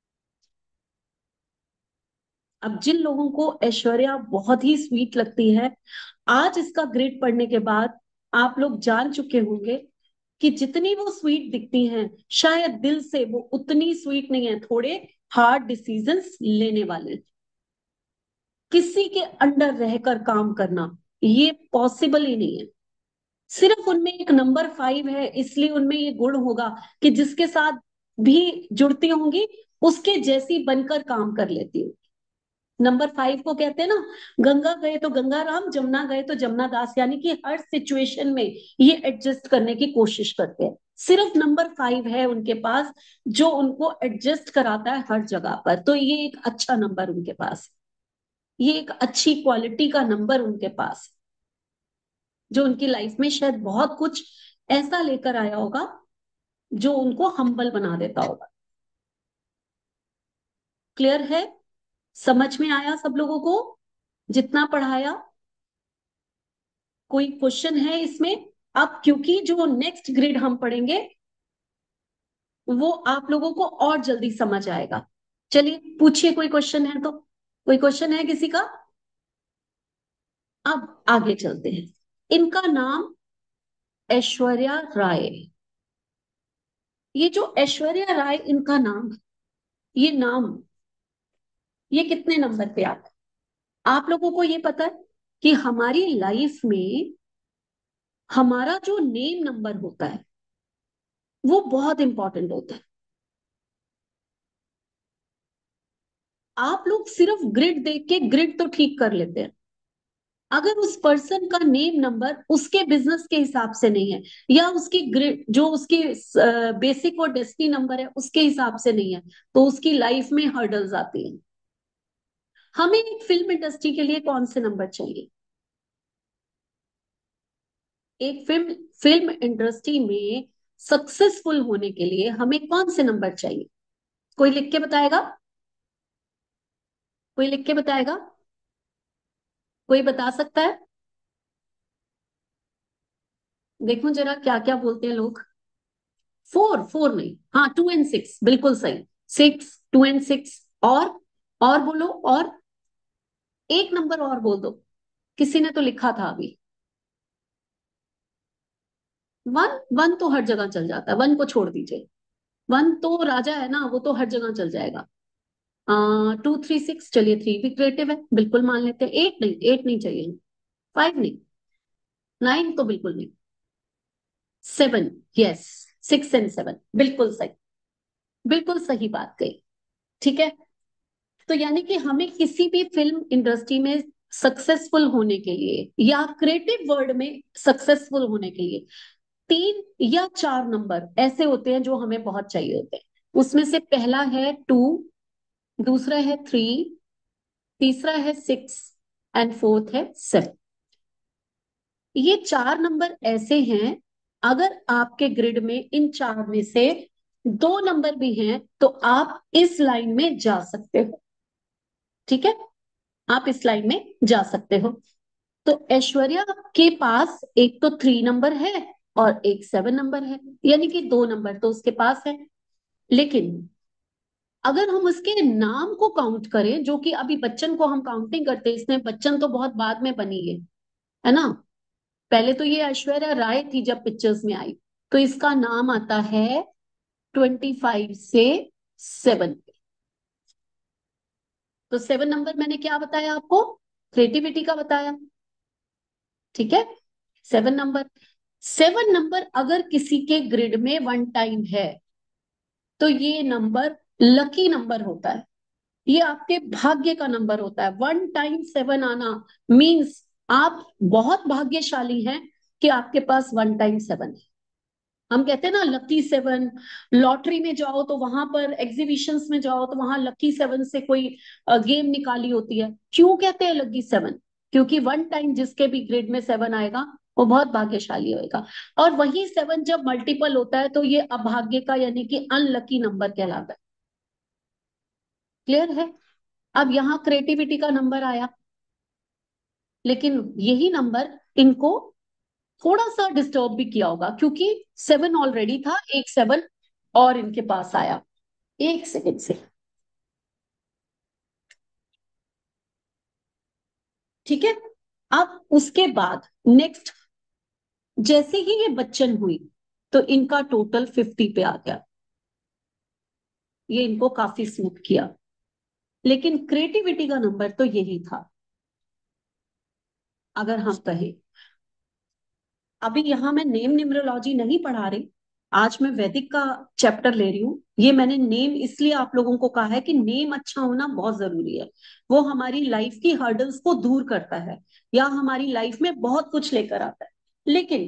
अब जिन लोगों को ऐश्वर्या बहुत ही स्वीट लगती है, आज इसका ग्रेड पढ़ने के बाद आप लोग जान चुके होंगे कि जितनी वो स्वीट दिखती हैं, शायद दिल से वो उतनी स्वीट नहीं है, थोड़े हार्ड डिसीजंस लेने वाले। किसी के अंडर रहकर काम करना ये पॉसिबल ही नहीं है। सिर्फ उनमें एक नंबर फाइव है, इसलिए उनमें ये गुण होगा कि जिसके साथ भी जुड़ती होंगी उसके जैसी बनकर काम कर लेती हूँ। नंबर फाइव को कहते हैं ना, गंगा गए तो गंगा राम, जमुना गए तो जमुना दास, यानी कि हर सिचुएशन में ये एडजस्ट करने की कोशिश करते हैं। सिर्फ नंबर फाइव है उनके पास जो उनको एडजस्ट कराता है हर जगह पर। तो ये एक अच्छा नंबर उनके पास, ये एक अच्छी क्वालिटी का नंबर उनके पास, जो उनकी लाइफ में शायद बहुत कुछ ऐसा लेकर आया होगा जो उनको हम्बल बना देता होगा। क्लियर है? समझ में आया सब लोगों को जितना पढ़ाया? कोई क्वेश्चन है इसमें? अब क्योंकि जो नेक्स्ट ग्रेड हम पढ़ेंगे वो आप लोगों को और जल्दी समझ आएगा। चलिए पूछिए, कोई क्वेश्चन है तो। कोई क्वेश्चन है किसी का? अब आगे चलते हैं। इनका नाम ऐश्वर्या राय। ये जो ऐश्वर्या राय इनका नाम, ये नाम ये कितने नंबर पे आता है आप लोगों को ये पता है कि हमारी लाइफ में हमारा जो नेम नंबर होता है वो बहुत इंपॉर्टेंट होता है। आप लोग सिर्फ ग्रिड देख के ग्रिड तो ठीक कर लेते हैं, अगर उस पर्सन का नेम नंबर उसके बिजनेस के हिसाब से नहीं है, या उसकी ग्रिड जो उसकी बेसिक और डेस्टिनी नंबर है उसके हिसाब से नहीं है, तो उसकी लाइफ में हर्डल्स आती हैं। हमें एक फिल्म इंडस्ट्री के लिए कौन से नंबर चाहिए? एक फिल्म फिल्म इंडस्ट्री में सक्सेसफुल होने के लिए हमें कौन से नंबर चाहिए? कोई लिख के बताएगा? कोई लिख के बताएगा? कोई बता सकता है? देखो जरा क्या क्या बोलते हैं लोग। फोर, फोर नहीं, हाँ टू एंड सिक्स बिल्कुल सही। Six, two and six. और और बोलो, और एक नंबर और बोल दो। किसी ने तो लिखा था अभी। वन, वन तो हर जगह चल जाता है, वन को छोड़ दीजिए। वन तो राजा है ना, वो तो हर जगह चल जाएगा। टू, थ्री, सिक्स, चलिए थ्री भी क्रिएटिव है, बिल्कुल मान लेते हैं। एट नहीं, एट नहीं चाहिए। फाइव नहीं, नाइन तो बिल्कुल नहीं। Seven, yes, six and seven बिल्कुल सही, बिल्कुल सही बात कही। ठीक है, तो यानी कि हमें किसी भी फिल्म इंडस्ट्री में सक्सेसफुल होने के लिए या क्रिएटिव वर्ल्ड में सक्सेसफुल होने के लिए तीन या चार नंबर ऐसे होते हैं जो हमें बहुत चाहिए होते हैं। उसमें से पहला है टू, दूसरा है थ्री, तीसरा है सिक्स एंड फोर्थ है सेवन। ये चार नंबर ऐसे हैं, अगर आपके ग्रिड में इन चार में से दो नंबर भी हैं तो आप इस लाइन में जा सकते हो। ठीक है, आप इस लाइन में जा सकते हो। तो ऐश्वर्या के पास एक तो थ्री नंबर है और एक सेवन नंबर है, यानी कि दो नंबर तो उसके पास है। लेकिन अगर हम उसके नाम को काउंट करें, जो कि अभी बच्चन को हम काउंट नहीं करते, इसमें बच्चन तो बहुत बाद में बनी है है ना। पहले तो ये ऐश्वर्या राय थी जब पिक्चर्स में आई। तो इसका नाम आता है ट्वेंटी फाइव से सेवन। तो सेवन नंबर मैंने क्या बताया आपको, क्रिएटिविटी का बताया। ठीक है, सेवन नंबर। सेवन नंबर अगर किसी के ग्रिड में वन टाइम है तो ये नंबर लकी नंबर होता है, ये आपके भाग्य का नंबर होता है। वन टाइम सेवन आना मींस आप बहुत भाग्यशाली हैं कि आपके पास वन टाइम सेवन है। हम कहते हैं ना लकी सेवन, लॉटरी में जाओ तो वहां पर, एग्जीबिशंस में जाओ तो वहां लकी सेवन से कोई गेम निकाली होती है। क्यों कहते हैं लकी सेवन? क्योंकि वन टाइम जिसके भी ग्रिड में सेवन आएगा वो बहुत भाग्यशाली होएगा। और वही सेवन जब मल्टीपल होता है तो ये अभाग्य का यानी कि अनलकी नंबर कहलाता है। क्लियर है? अब यहाँ क्रिएटिविटी का नंबर आया, लेकिन यही नंबर इनको थोड़ा सा डिस्टर्ब भी किया होगा, क्योंकि सेवन ऑलरेडी था, एक सेवन और इनके पास आया। एक सेकंड से, ठीक है। अब उसके बाद नेक्स्ट, जैसे ही ये बच्चन हुई तो इनका टोटल फिफ्टी पे आ गया। ये इनको काफी सूट किया, लेकिन क्रिएटिविटी का नंबर तो यही था। अगर हम कहें, अभी यहां मैं नेम न्यूमरोलॉजी नहीं पढ़ा रही, आज मैं वैदिक का चैप्टर ले रही हूँ। ये मैंने नेम इसलिए आप लोगों को कहा है कि नेम अच्छा होना बहुत जरूरी है। वो हमारी लाइफ की हर्डल्स को दूर करता है या हमारी लाइफ में बहुत कुछ लेकर आता है। लेकिन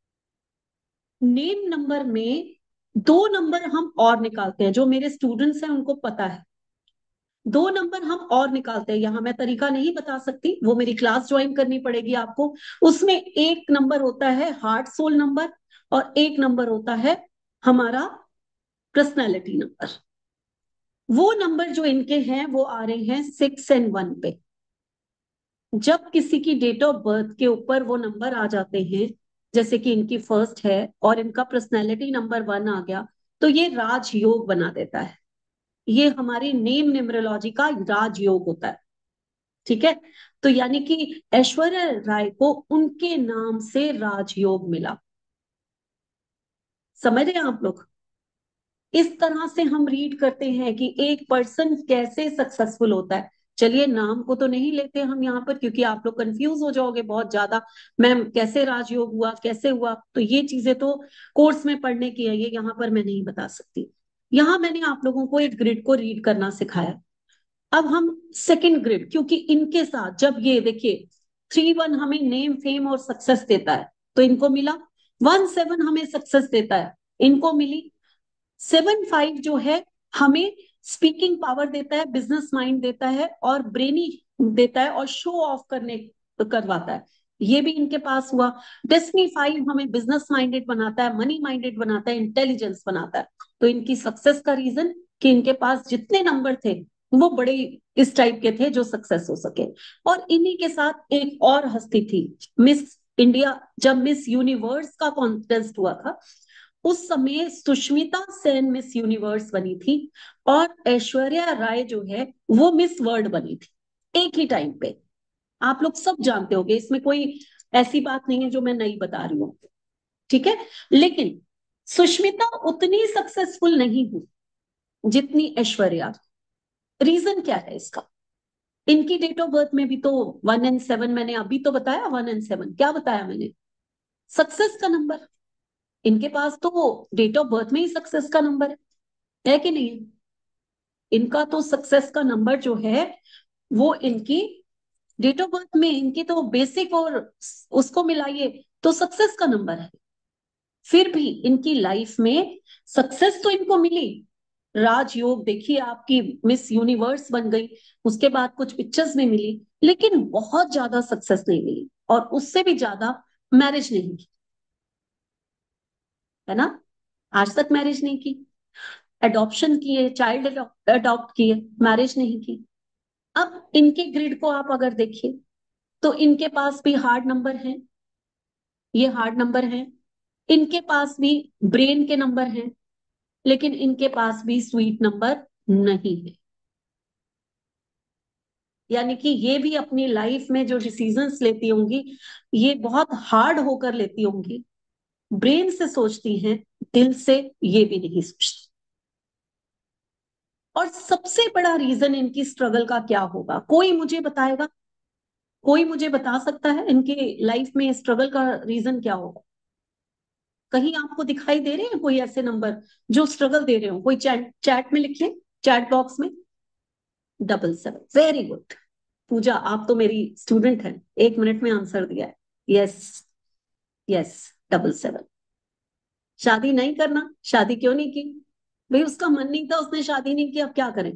नेम नंबर में दो नंबर हम और निकालते हैं, जो मेरे स्टूडेंट्स हैं उनको पता है। दो नंबर हम और निकालते हैं, यहां मैं तरीका नहीं बता सकती, वो मेरी क्लास ज्वाइन करनी पड़ेगी आपको। उसमें एक नंबर होता है हार्ट सोल नंबर और एक नंबर होता है हमारा पर्सनैलिटी नंबर। वो नंबर जो इनके हैं वो आ रहे हैं सिक्स एंड वन पे। जब किसी की डेट ऑफ बर्थ के ऊपर वो नंबर आ जाते हैं, जैसे कि इनकी फर्स्ट है और इनका पर्सनैलिटी नंबर वन आ गया, तो ये राजयोग बना देता है। ये हमारी नेम न्यूमरोलॉजी का राजयोग होता है। ठीक है, तो यानी कि ऐश्वर्या राय को उनके नाम से राजयोग मिला। समझ रहे हैं आप लोग? इस तरह से हम रीड करते हैं कि एक पर्सन कैसे सक्सेसफुल होता है। चलिए, नाम को तो नहीं लेते हम यहाँ पर, क्योंकि आप लोग कंफ्यूज हो जाओगे बहुत ज्यादा। मैम कैसे राजयोग हुआ, कैसे हुआ? तो ये चीजें तो कोर्स में पढ़ने की है, ये यहाँ पर मैं नहीं बता सकती। यहाँ मैंने आप लोगों को एक ग्रिड को रीड करना सिखाया। अब हम सेकंड ग्रिड, क्योंकि इनके साथ जब ये देखिए थ्री वन हमें नेम फेम और सक्सेस देता है तो इनको मिला, वन सेवन हमें सक्सेस देता है, इनको मिली, सेवन फाइव जो है हमें स्पीकिंग पावर देता है, बिजनेस माइंड देता है और ब्रेनी देता है और शो ऑफ करने करवाता है, ये भी इनके पास हुआ। डेस्टिनी फाइव हमें बिजनेस माइंडेड बनाता है, मनी माइंडेड बनाता है, इंटेलिजेंस बनाता है। तो इनकी सक्सेस का रीजन कि इनके पास जितने नंबर थे वो बड़े इस टाइप के थे जो सक्सेस हो सके। और इन्हीं के साथ एक और हस्ती थी, मिस इंडिया, जब मिस यूनिवर्स का कॉन्टेस्ट हुआ था उस समय सुष्मिता सेन मिस यूनिवर्स बनी थी और ऐश्वर्या राय जो है वो मिस वर्ल्ड बनी थी एक ही टाइम पे। आप लोग सब जानते होंगे, इसमें कोई ऐसी बात नहीं है जो मैं नहीं बता रही हूँ। ठीक है, लेकिन सुष्मिता उतनी सक्सेसफुल नहीं हुई जितनी ऐश्वर्या। रीजन क्या है इसका? इनकी डेट ऑफ बर्थ में भी तो वन एंड सेवन, मैंने अभी तो बताया, वन एंड सेवन क्या बताया मैंने? सक्सेस का नंबर। इनके पास तो डेट ऑफ बर्थ में ही सक्सेस का नंबर है है कि नहीं? इनका तो सक्सेस का नंबर जो है वो इनकी डेट ऑफ बर्थ में, इनकी तो बेसिक और उसको मिलाइए तो सक्सेस का नंबर है। फिर भी इनकी लाइफ में सक्सेस तो इनको मिली, राजयोग देखिए, आपकी मिस यूनिवर्स बन गई, उसके बाद कुछ पिक्चर्स में मिली, लेकिन बहुत ज्यादा सक्सेस नहीं मिली, और उससे भी ज्यादा मैरिज नहीं की, है ना। आज तक मैरिज नहीं की, एडॉप्शन किए, चाइल्ड अडॉप्ट किए, मैरिज नहीं की। अब इनके ग्रिड को आप अगर देखिए तो इनके पास भी हार्ड नंबर है, ये हार्ड नंबर है। इनके पास भी ब्रेन के नंबर हैं, लेकिन इनके पास भी स्वीट नंबर नहीं है। यानी कि ये भी अपनी लाइफ में जो डिसीजंस लेती होंगी ये बहुत हार्ड होकर लेती होंगी, ब्रेन से सोचती हैं, दिल से ये भी नहीं सोचती। और सबसे बड़ा रीजन इनकी स्ट्रगल का क्या होगा, कोई मुझे बताएगा? कोई मुझे बता सकता है इनके लाइफ में स्ट्रगल का रीजन क्या होगा? कहीं आपको दिखाई दे रहे हैं कोई ऐसे नंबर जो स्ट्रगल दे रहे हो? कोई चैट चैट में लिख ले, चैट बॉक्स में। Double seven, very good. Pooja, आप तो मेरी स्टूडेंट हैं, एक मिनट में आंसर दिया है। Yes, yes, double seven. शादी नहीं करना, शादी क्यों नहीं की? भाई उसका मन नहीं था, उसने शादी नहीं की, अब क्या करें?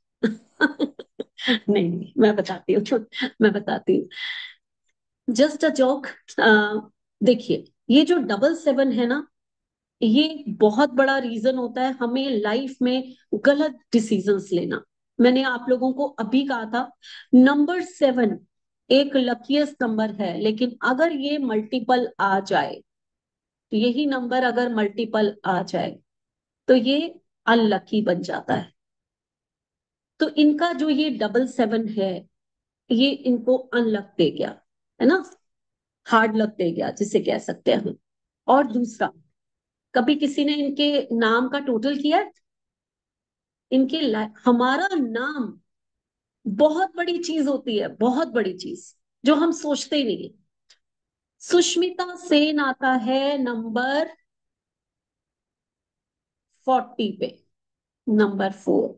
नहीं नहीं, मैं बताती हूँ, मैं बताती हूँ, जस्ट अ जोक। देखिए, ये जो डबल सेवन है ना, ये बहुत बड़ा रीजन होता है हमें लाइफ में गलत डिसीजंस लेना। मैंने आप लोगों को अभी कहा था, नंबर सेवन एक लकीएस्ट नंबर है, लेकिन अगर ये मल्टीपल आ जाए, तो यही नंबर अगर मल्टीपल आ जाए तो ये अनलकी बन जाता है। तो इनका जो ये डबल सेवन है, ये इनको अनलक दे गया, है ना, हार्ड लक दे गया जिसे कह सकते हैं हम। और दूसरा, कभी किसी ने इनके नाम का टोटल किया है? इनके ला- हमारा नाम बहुत बड़ी चीज होती है, बहुत बड़ी चीज जो हम सोचते ही नहीं है। सुष्मिता सेन आता है नंबर फोर्टी पे, नंबर फोर।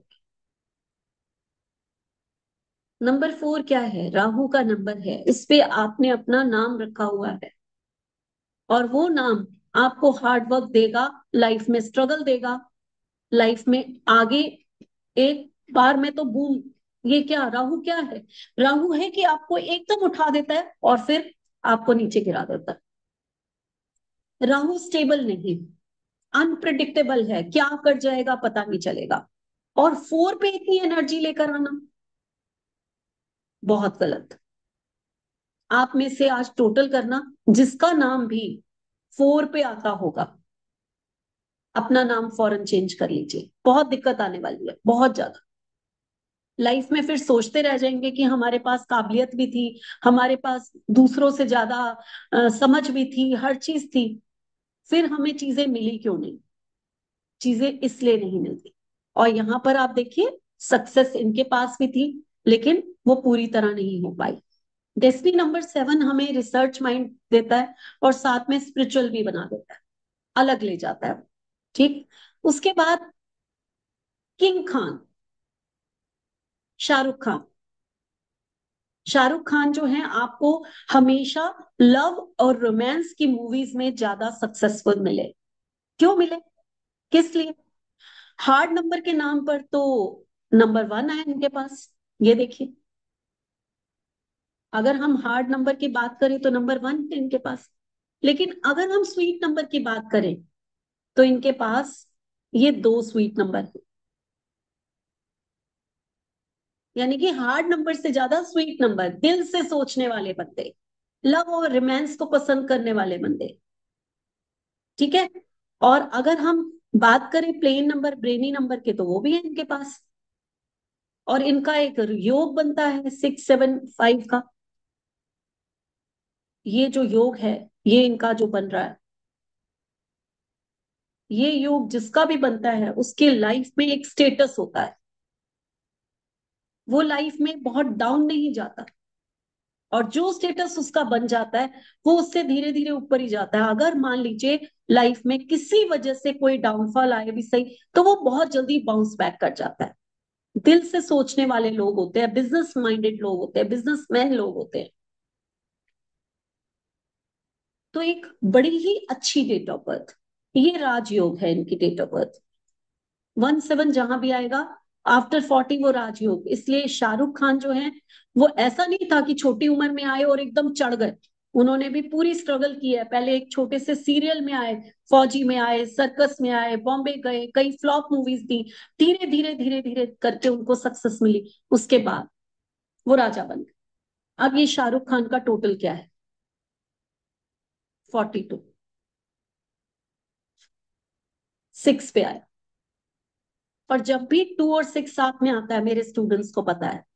नंबर फोर क्या है? राहु का नंबर है, इस पे आपने अपना नाम रखा हुआ है, और वो नाम आपको हार्ड वर्क देगा, लाइफ में स्ट्रगल देगा, लाइफ में आगे एक बार में तो बूम। ये क्या राहु क्या है? राहु है कि आपको एकदम उठा देता है और फिर आपको नीचे गिरा देता है। राहु स्टेबल नहीं, अनप्रिडिक्टेबल है, क्या कर जाएगा पता नहीं चलेगा। और फोर पे इतनी एनर्जी लेकर आना बहुत गलत। आप में से आज टोटल करना, जिसका नाम भी फोर पे आता होगा, अपना नाम फौरन चेंज कर लीजिए, बहुत दिक्कत आने वाली है, बहुत ज्यादा। लाइफ में फिर सोचते रह जाएंगे कि हमारे पास काबिलियत भी थी, हमारे पास दूसरों से ज्यादा अ, समझ भी थी, हर चीज थी, फिर हमें चीजें मिली क्यों नहीं? चीजें इसलिए नहीं मिलती। और यहाँ पर आप देखिए, सक्सेस इनके पास भी थी, लेकिन वो पूरी तरह नहीं हो पाई। डेस्टिनी नंबर सेवन हमें रिसर्च माइंड देता है, और साथ में स्पिरिचुअल भी बना देता है, अलग ले जाता है। ठीक। उसके बाद किंग खान, शाहरुख खान। शाहरुख खान जो है आपको हमेशा लव और रोमांस की मूवीज में ज्यादा सक्सेसफुल मिले। क्यों मिले? किस लिए? हार्ड नंबर के नाम पर तो नंबर वन है इनके पास, ये देखिए। अगर हम हार्ड नंबर की बात करें तो नंबर वन है इनके पास, लेकिन अगर हम स्वीट नंबर की बात करें तो इनके पास ये दो स्वीट नंबर है। यानी कि हार्ड नंबर से ज्यादा स्वीट नंबर, दिल से सोचने वाले बंदे, लव और रोमांस को पसंद करने वाले बंदे। ठीक है। और अगर हम बात करें प्लेन नंबर, ब्रेनी नंबर के, तो वो भी है इनके पास। और इनका एक योग बनता है सिक्स सेवन फाइव का। ये जो योग है, ये इनका जो बन रहा है, ये योग जिसका भी बनता है उसके लाइफ में एक स्टेटस होता है, वो लाइफ में बहुत डाउन नहीं जाता, और जो स्टेटस उसका बन जाता है वो उससे धीरे धीरे ऊपर ही जाता है। अगर मान लीजिए लाइफ में किसी वजह से कोई डाउनफॉल आए भी सही, तो वो बहुत जल्दी बाउंस बैक कर जाता है। दिल से सोचने वाले लोग होते हैं, बिजनेस माइंडेड लोग होते हैं, बिजनेसमैन लोग होते हैं। तो एक बड़ी ही अच्छी डेट ऑफ बर्थ, ये राजयोग है इनकी date of birth. One seven जहां भी आएगा आफ्टर फोर्टी वो राजयोग। इसलिए शाहरुख खान जो है वो ऐसा नहीं था कि छोटी उम्र में आए और एकदम चढ़ गए। उन्होंने भी पूरी स्ट्रगल की है। पहले एक छोटे से सीरियल में आए, फौजी में आए, सर्कस में आए, बॉम्बे गए, कई फ्लॉप मूवीज दी। धीरे धीरे धीरे धीरे करके उनको सक्सेस मिली। उसके बाद वो राजा बन गए। अब ये शाहरुख खान का टोटल क्या है? Forty two. सिक्स पे आया। और जब भी टू और सिक्स साथ में आता है, मेरे स्टूडेंट्स को पता है,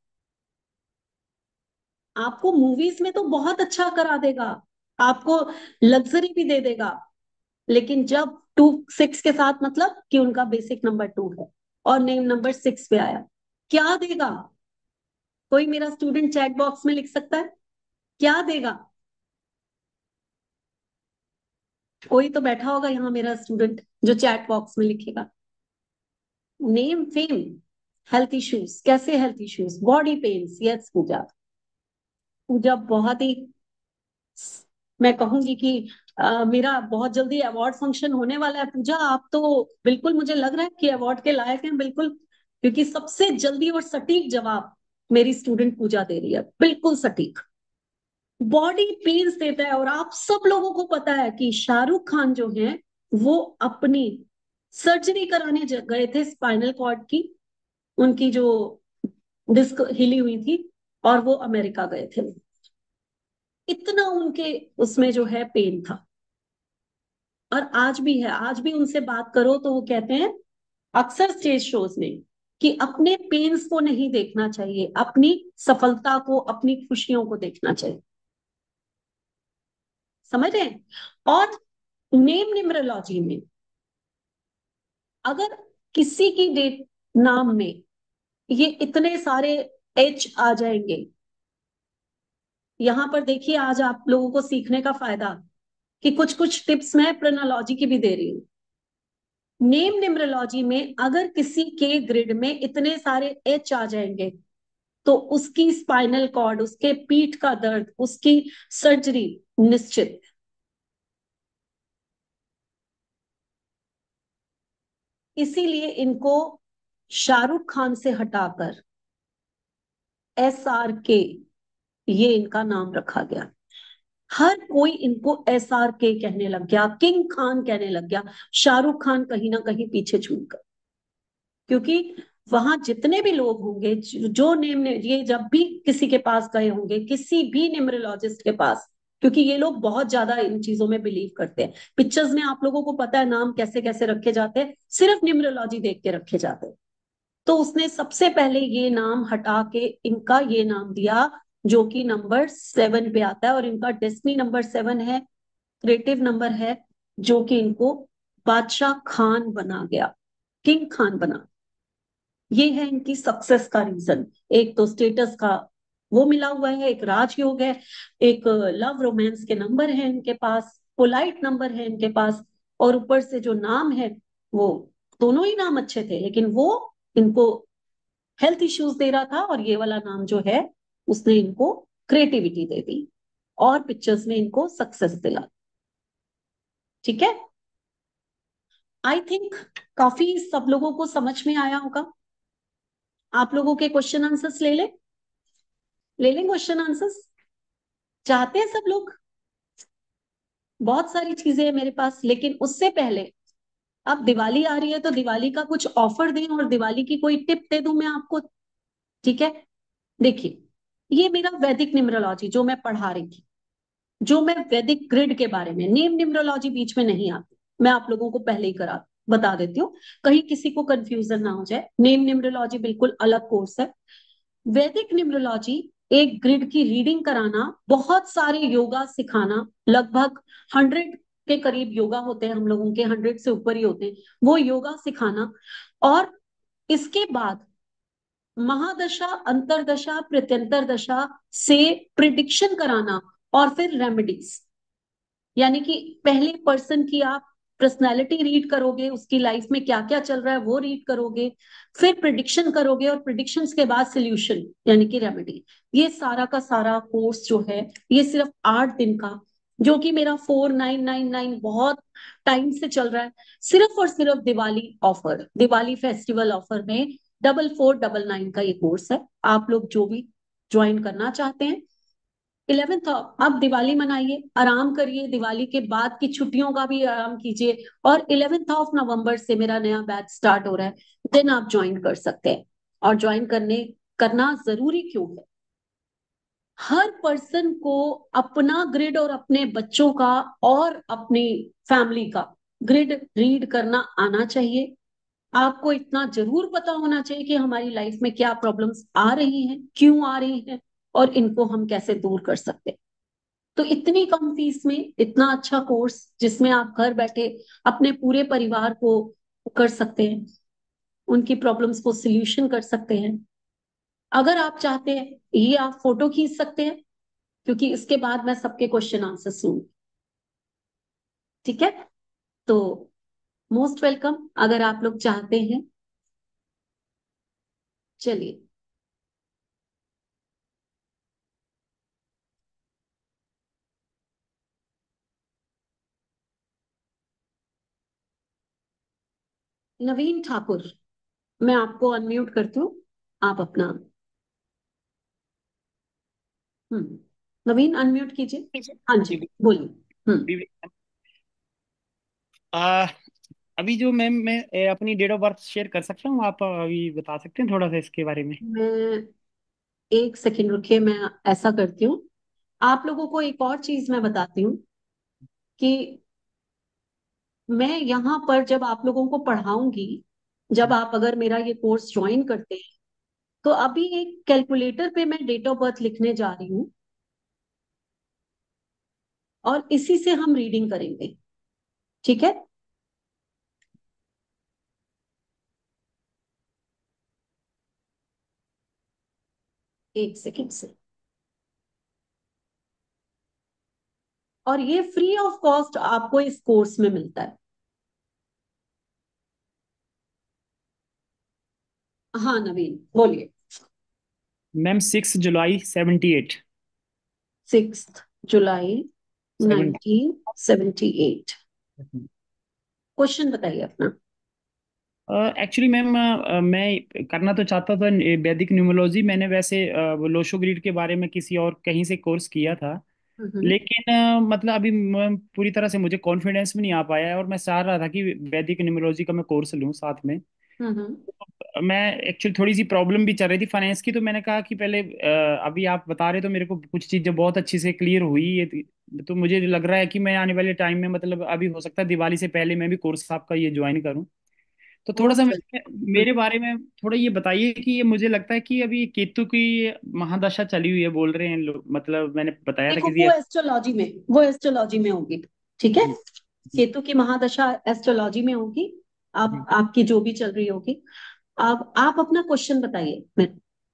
आपको मूवीज में तो बहुत अच्छा करा देगा, आपको लग्जरी भी दे देगा। लेकिन जब टू सिक्स के साथ, मतलब कि उनका बेसिक नंबर टू है और नेम नंबर सिक्स पे आया, क्या देगा? कोई मेरा स्टूडेंट चैट बॉक्स में लिख सकता है क्या देगा? कोई तो बैठा होगा यहाँ मेरा स्टूडेंट जो चैट बॉक्स में लिखेगा। Name fame, health issues. कैसे health issues? Body pains. Yes Puja. Puja बहुत ही, मैं कहूंगी कि अ, मेरा बहुत जल्दी अवार्ड फंक्शन होने वाला है। पूजा आप तो बिल्कुल, मुझे लग रहा है कि अवार्ड के लायक हैं बिल्कुल, क्योंकि सबसे जल्दी और सटीक जवाब मेरी स्टूडेंट पूजा दे रही है, बिल्कुल सटीक। बॉडी पेन्स देता है। और आप सब लोगों को पता है कि शाहरुख खान जो है वो अपनी सर्जरी कराने ज- गए थे स्पाइनल कॉर्ड की, उनकी जो डिस्क हिली हुई थी, और वो अमेरिका गए थे। इतना उनके उसमें जो है पेन था। और आज भी है, आज भी उनसे बात करो तो वो कहते हैं अक्सर स्टेज शोज में कि अपने पेन्स को नहीं देखना चाहिए, अपनी सफलता को, अपनी खुशियों को देखना चाहिए। समझ रहे हैं? और नेम न्यूमरोलॉजी में अगर किसी की डेट नाम में ये इतने सारे एच आ जाएंगे, यहां पर देखिए आज आप लोगों को सीखने का फायदा कि कुछ कुछ टिप्स मैं प्रोनोलॉजी की भी दे रही हूँ। नेम न्यूमरोलॉजी में अगर किसी के ग्रिड में इतने सारे एच आ जाएंगे तो उसकी स्पाइनल कॉर्ड, उसके पीठ का दर्द, उसकी सर्जरी निश्चित। इसीलिए इनको शाहरुख खान से हटाकर एस आर के, ये इनका नाम रखा गया। हर कोई इनको एस आर के कहने लग गया, किंग खान कहने लग गया। शाहरुख खान कहीं ना कहीं पीछे छूट गए, क्योंकि वहां जितने भी लोग होंगे जो नेम ने ये जब भी किसी के पास गए होंगे, किसी भी न्यूमरोलॉजिस्ट के पास, क्योंकि ये लोग बहुत ज्यादा इन चीजों में बिलीव करते हैं। पिक्चर्स में आप लोगों को पता है नाम कैसे कैसे रखे जाते हैं, सिर्फ न्यूमरोलॉजी देख के रखे जाते हैं। तो उसने सबसे पहले ये नाम हटा के इनका ये नाम दिया, जो कि नंबर सेवन पे आता है। और इनका डेस्टिनी नंबर सेवन है, क्रिएटिव नंबर है, जो कि इनको बादशाह खान बना गया, किंग खान बना। ये है इनकी सक्सेस का रीजन। एक तो स्टेटस का वो मिला हुआ है, एक राजयोग है, एक लव रोमांस के नंबर है इनके पास, पोलाइट नंबर है इनके पास, और ऊपर से जो नाम है वो, दोनों ही नाम अच्छे थे, लेकिन वो इनको हेल्थ इश्यूज दे रहा था, और ये वाला नाम जो है उसने इनको क्रिएटिविटी दे दी और पिक्चर्स में इनको सक्सेस दिला। ठीक है, आई थिंक काफी सब लोगों को समझ में आया होगा। आप लोगों के क्वेश्चन आंसर्स ले ले ले लें क्वेश्चन आंसर्स? चाहते हैं सब लोग? बहुत सारी चीजें हैं मेरे पास, लेकिन उससे पहले, अब दिवाली आ रही है तो दिवाली का कुछ ऑफर दें और दिवाली की कोई टिप दे दूं मैं आपको। ठीक है, देखिए, ये मेरा वैदिक न्यूमरोलॉजी जो मैं पढ़ा रही थी, जो मैं वैदिक ग्रिड के बारे में, नेम न्यूमरोलॉजी बीच में नहीं आती, मैं आप लोगों को पहले ही करा बता देती हूँ, कहीं किसी को कंफ्यूजन ना हो जाए। नेम न्यूमरोलॉजी बिल्कुल अलग कोर्स है। वैदिक न्यूमरोलॉजी एक ग्रिड की रीडिंग कराना, बहुत सारे योगा सिखाना, लगभग हंड्रेड के करीब योगा होते हैं हम लोगों के, हंड्रेड से ऊपर ही होते हैं, वो योगा सिखाना। और इसके बाद महादशा, अंतरदशा, प्रत्यंतर दशा से प्रिडिक्शन कराना, और फिर रेमेडीज। यानी कि पहले पर्सन की आप पर्सनैलिटी रीड करोगे, उसकी लाइफ में क्या क्या चल रहा है वो रीड करोगे, फिर प्रिडिक्शन करोगे और प्रिडिक्शंस के बाद सोल्यूशन यानी कि रेमेडी। ये सारा का सारा कोर्स जो है ये सिर्फ आठ दिन का, जो कि मेरा फोर नाइन नाइन नाइन बहुत टाइम से चल रहा है, सिर्फ और सिर्फ Diwali offer, Diwali festival offer में डबल फोर डबल नाइन का ये कोर्स है। आप लोग जो भी ज्वाइन करना चाहते हैं, इलेवेंथ अब दिवाली मनाइए, आराम करिए, दिवाली के बाद की छुट्टियों का भी आराम कीजिए, और इलेवेंथ ऑफ नवंबर से मेरा नया बैच स्टार्ट हो रहा है, देन आप ज्वाइन कर सकते हैं। और ज्वाइन करने करना जरूरी क्यों है? हर पर्सन को अपना ग्रिड और अपने बच्चों का और अपनी फैमिली का ग्रिड रीड करना आना चाहिए। आपको इतना जरूर पता होना चाहिए कि हमारी लाइफ में क्या प्रॉब्लम्स आ रही हैं, क्यों आ रही हैं, और इनको हम कैसे दूर कर सकते हैं। तो इतनी कम फीस में इतना अच्छा कोर्स, जिसमें आप घर बैठे अपने पूरे परिवार को कर सकते हैं, उनकी प्रॉब्लम्स को सोल्यूशन कर सकते हैं। अगर आप चाहते हैं ये आप फोटो खींच सकते हैं, क्योंकि इसके बाद मैं सबके क्वेश्चन आंसर सुनूंगी। ठीक है, तो मोस्ट वेलकम अगर आप लोग चाहते हैं। चलिए, नवीन ठाकुर, मैं आपको अनम्यूट करती हूँ, आप अपना हम्म नवीन अनम्यूट कीजिए। हाँ जी, जी बोलिए। हम्म भी- आ, अभी जो मैम मैं ए, अपनी डेट ऑफ बर्थ शेयर कर सकता हूँ, आप अभी बता सकते हैं थोड़ा सा इसके बारे में। मैं एक सेकंड रुकिए, मैं ऐसा करती हूँ, आप लोगों को एक और चीज मैं बताती हूँ कि मैं यहाँ पर जब आप लोगों को पढ़ाऊंगी, जब आप अगर मेरा ये कोर्स ज्वाइन करते हैं, तो अभी एक कैलकुलेटर पे मैं डेट ऑफ बर्थ लिखने जा रही हूँ, और इसी से हम रीडिंग करेंगे। ठीक है, एक सेकंड से। और ये फ्री ऑफ कॉस्ट आपको इस कोर्स में मिलता है। हाँ नवीन बोलिए। Ma'am six July seventy eight. Six July seventy. Nineteen seventy eight. Question बताइए अपना। एक्चुअली मैम मैं करना तो चाहता था वैदिक न्यूमरोलॉजी। मैंने वैसे अ, वो लोशो ग्रिड के बारे में किसी और कहीं से कोर्स किया था, हम्म लेकिन अ, मतलब अभी मैं पूरी तरह से मुझे कॉन्फिडेंस में नहीं आ पाया है, और मैं चाह रहा था कि वैदिक न्यूमरोलॉजी का मैं कोर्स लूँ साथ में। हम्म हम्म मैं एक्चुअली थोड़ी सी प्रॉब्लम भी चल रही थी फाइनेंस की, तो मैंने कहा कि पहले अ, अभी आप बता रहे तो मेरे को कुछ चीज़ें बहुत अच्छी से क्लियर हुई ये, तो मुझे लग रहा है कि मैं आने वाले टाइम में, मतलब अभी हो सकता है दिवाली से पहले मैं भी कोर्स आपका ये ज्वाइन करूं। तो थोड़ा सा मोस्ट मैं- वेलकम। मेरे बारे में थोड़ा ये बताइए कि ये मुझे लगता है कि अभी केतु की महादशा चली हुई है बोल रहे हैं लोग, मतलब मैंने बताया था देखो किसी। वो एस्ट्रोलॉजी में वो एस्ट्रोलॉजी में होगी। ठीक है, जी जी केतु की महादशा एस्ट्रोलॉजी में होगी। जी। आप आपकी जो भी चल रही होगी। अब आप अपना क्वेश्चन बताइए। मैं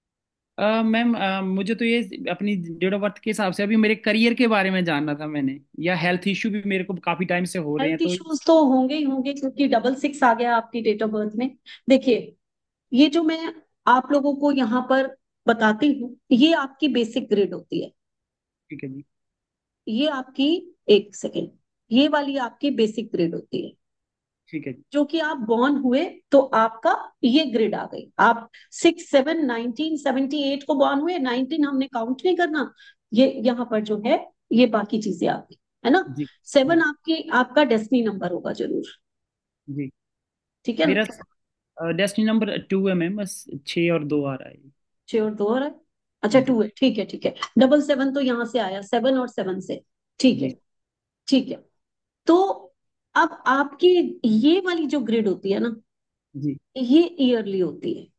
अ, मैम अ, मुझे तो ये अपनी डेट ऑफ बर्थ के हिसाब से अभी मेरे करियर के बारे में जानना था मैंने, या हेल्थ इश्यू भी मेरे को काफी टाइम से हो रहे हैं हेल्थ तो। इश्यूज तो होंगे ही होंगे, क्योंकि डबल सिक्स आ गया आपकी डेट ऑफ बर्थ में। देखिए, ये जो मैं आप लोगों को यहाँ पर बताती हूँ, ये आपकी बेसिक ग्रेड होती है। ठीक है जी। ये आपकी, एक सेकेंड, ये वाली आपकी बेसिक ग्रेड होती है, ठीक है जी। जो कि आप बॉर्न हुए तो आपका ये ग्रेड आ गई। आप six seven nineteen seventy eight को बॉर्न हुए, नाइनटीन हमने काउंट नहीं करना, ये यहाँ पर जो है ये बाकी चीजें आ गई, है ना। जी सेवन जी आपकी आपका डेस्टिनी नंबर होगा जरूर। जी। ठीक है मेरा ना। डेस्टिनी नंबर टू है मैम, बस छः और दो आ रहा है। छह और दो और है, अच्छा जी टू है, ठीक है ठीक है। डबल सेवन तो यहाँ से आया, सेवन और सेवन से। ठीक है, जी ठीक है। तो अब आपकी ये वाली जो ग्रिड होती है ना, जी ये ईयरली होती है,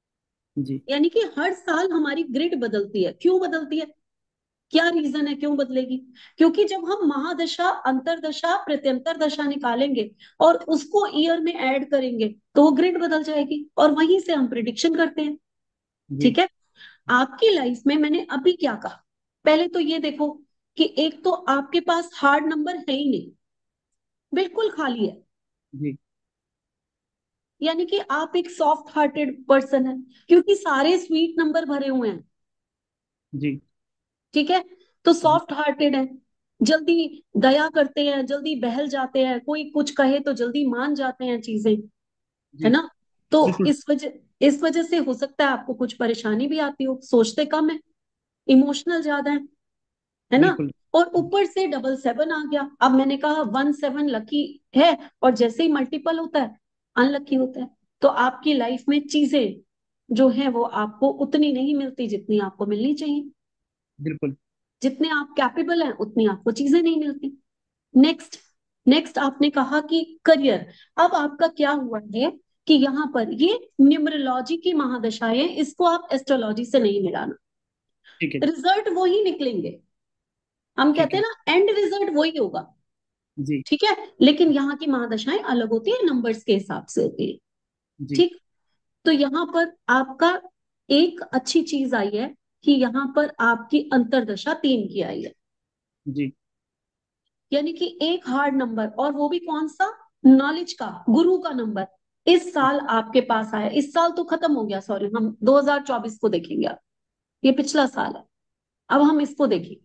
जी यानी कि हर साल हमारी ग्रिड बदलती है। क्यों बदलती है? क्या रीजन है क्यों बदलेगी? क्योंकि जब हम महादशा, अंतरदशा, प्रत्यंतर दशा निकालेंगे और उसको ईयर में ऐड करेंगे, तो वो ग्रिड बदल जाएगी, और वहीं से हम प्रिडिक्शन करते हैं। जी ठीक है, आपकी लाइफ में मैंने अभी क्या कहा, पहले तो ये देखो कि एक तो आपके पास हार्ड नंबर है ही नहीं। बिल्कुल खाली है। जी यानी कि आप एक सॉफ्ट हार्टेड पर्सन है, क्योंकि सारे स्वीट नंबर भरे हुए हैं। जी ठीक है, तो जी सॉफ्ट हार्टेड है, जल्दी दया करते हैं, जल्दी बहल जाते हैं, कोई कुछ कहे तो जल्दी मान जाते हैं चीजें, है जी ना। तो बिल्कुल। इस वजह इस वजह से हो सकता है आपको कुछ परेशानी भी आती हो, सोचते कम है, इमोशनल ज्यादा है है ना। बिल्कुल। और ऊपर से डबल सेवन आ गया। अब मैंने कहा वन सेवन लकी है, और जैसे ही मल्टीपल होता है अनलकी होता है। तो आपकी लाइफ में चीजें जो है वो आपको उतनी नहीं मिलती जितनी आपको मिलनी चाहिए। बिल्कुल। जितने आप कैपेबल हैं उतनी आपको चीजें नहीं मिलती। नेक्स्ट नेक्स्ट आपने कहा कि करियर। अब आपका क्या हुआ है कि यहाँ पर ये न्यूमरोलॉजी की महादशा है, इसको आप एस्ट्रोलॉजी से नहीं मिलाना। ठीक है। रिजल्ट वही निकलेंगे, हम ठीक कहते है। हैं ना एंड रिजल्ट वही होगा। जी ठीक है, लेकिन यहाँ की महादशाएं अलग होती है, नंबर्स के हिसाब से होती है। जी ठीक। तो यहाँ पर आपका एक अच्छी चीज आई है कि यहाँ पर आपकी अंतरदशा तीन की आई है। जी यानी कि एक हार्ड नंबर, और वो भी कौन सा, नॉलेज का, गुरु का नंबर इस साल आपके पास आया। इस साल तो खत्म हो गया, सॉरी, हम दो हज़ार चौबीस को देखेंगे अब। ये पिछला साल है, अब हम इसको देखेंगे,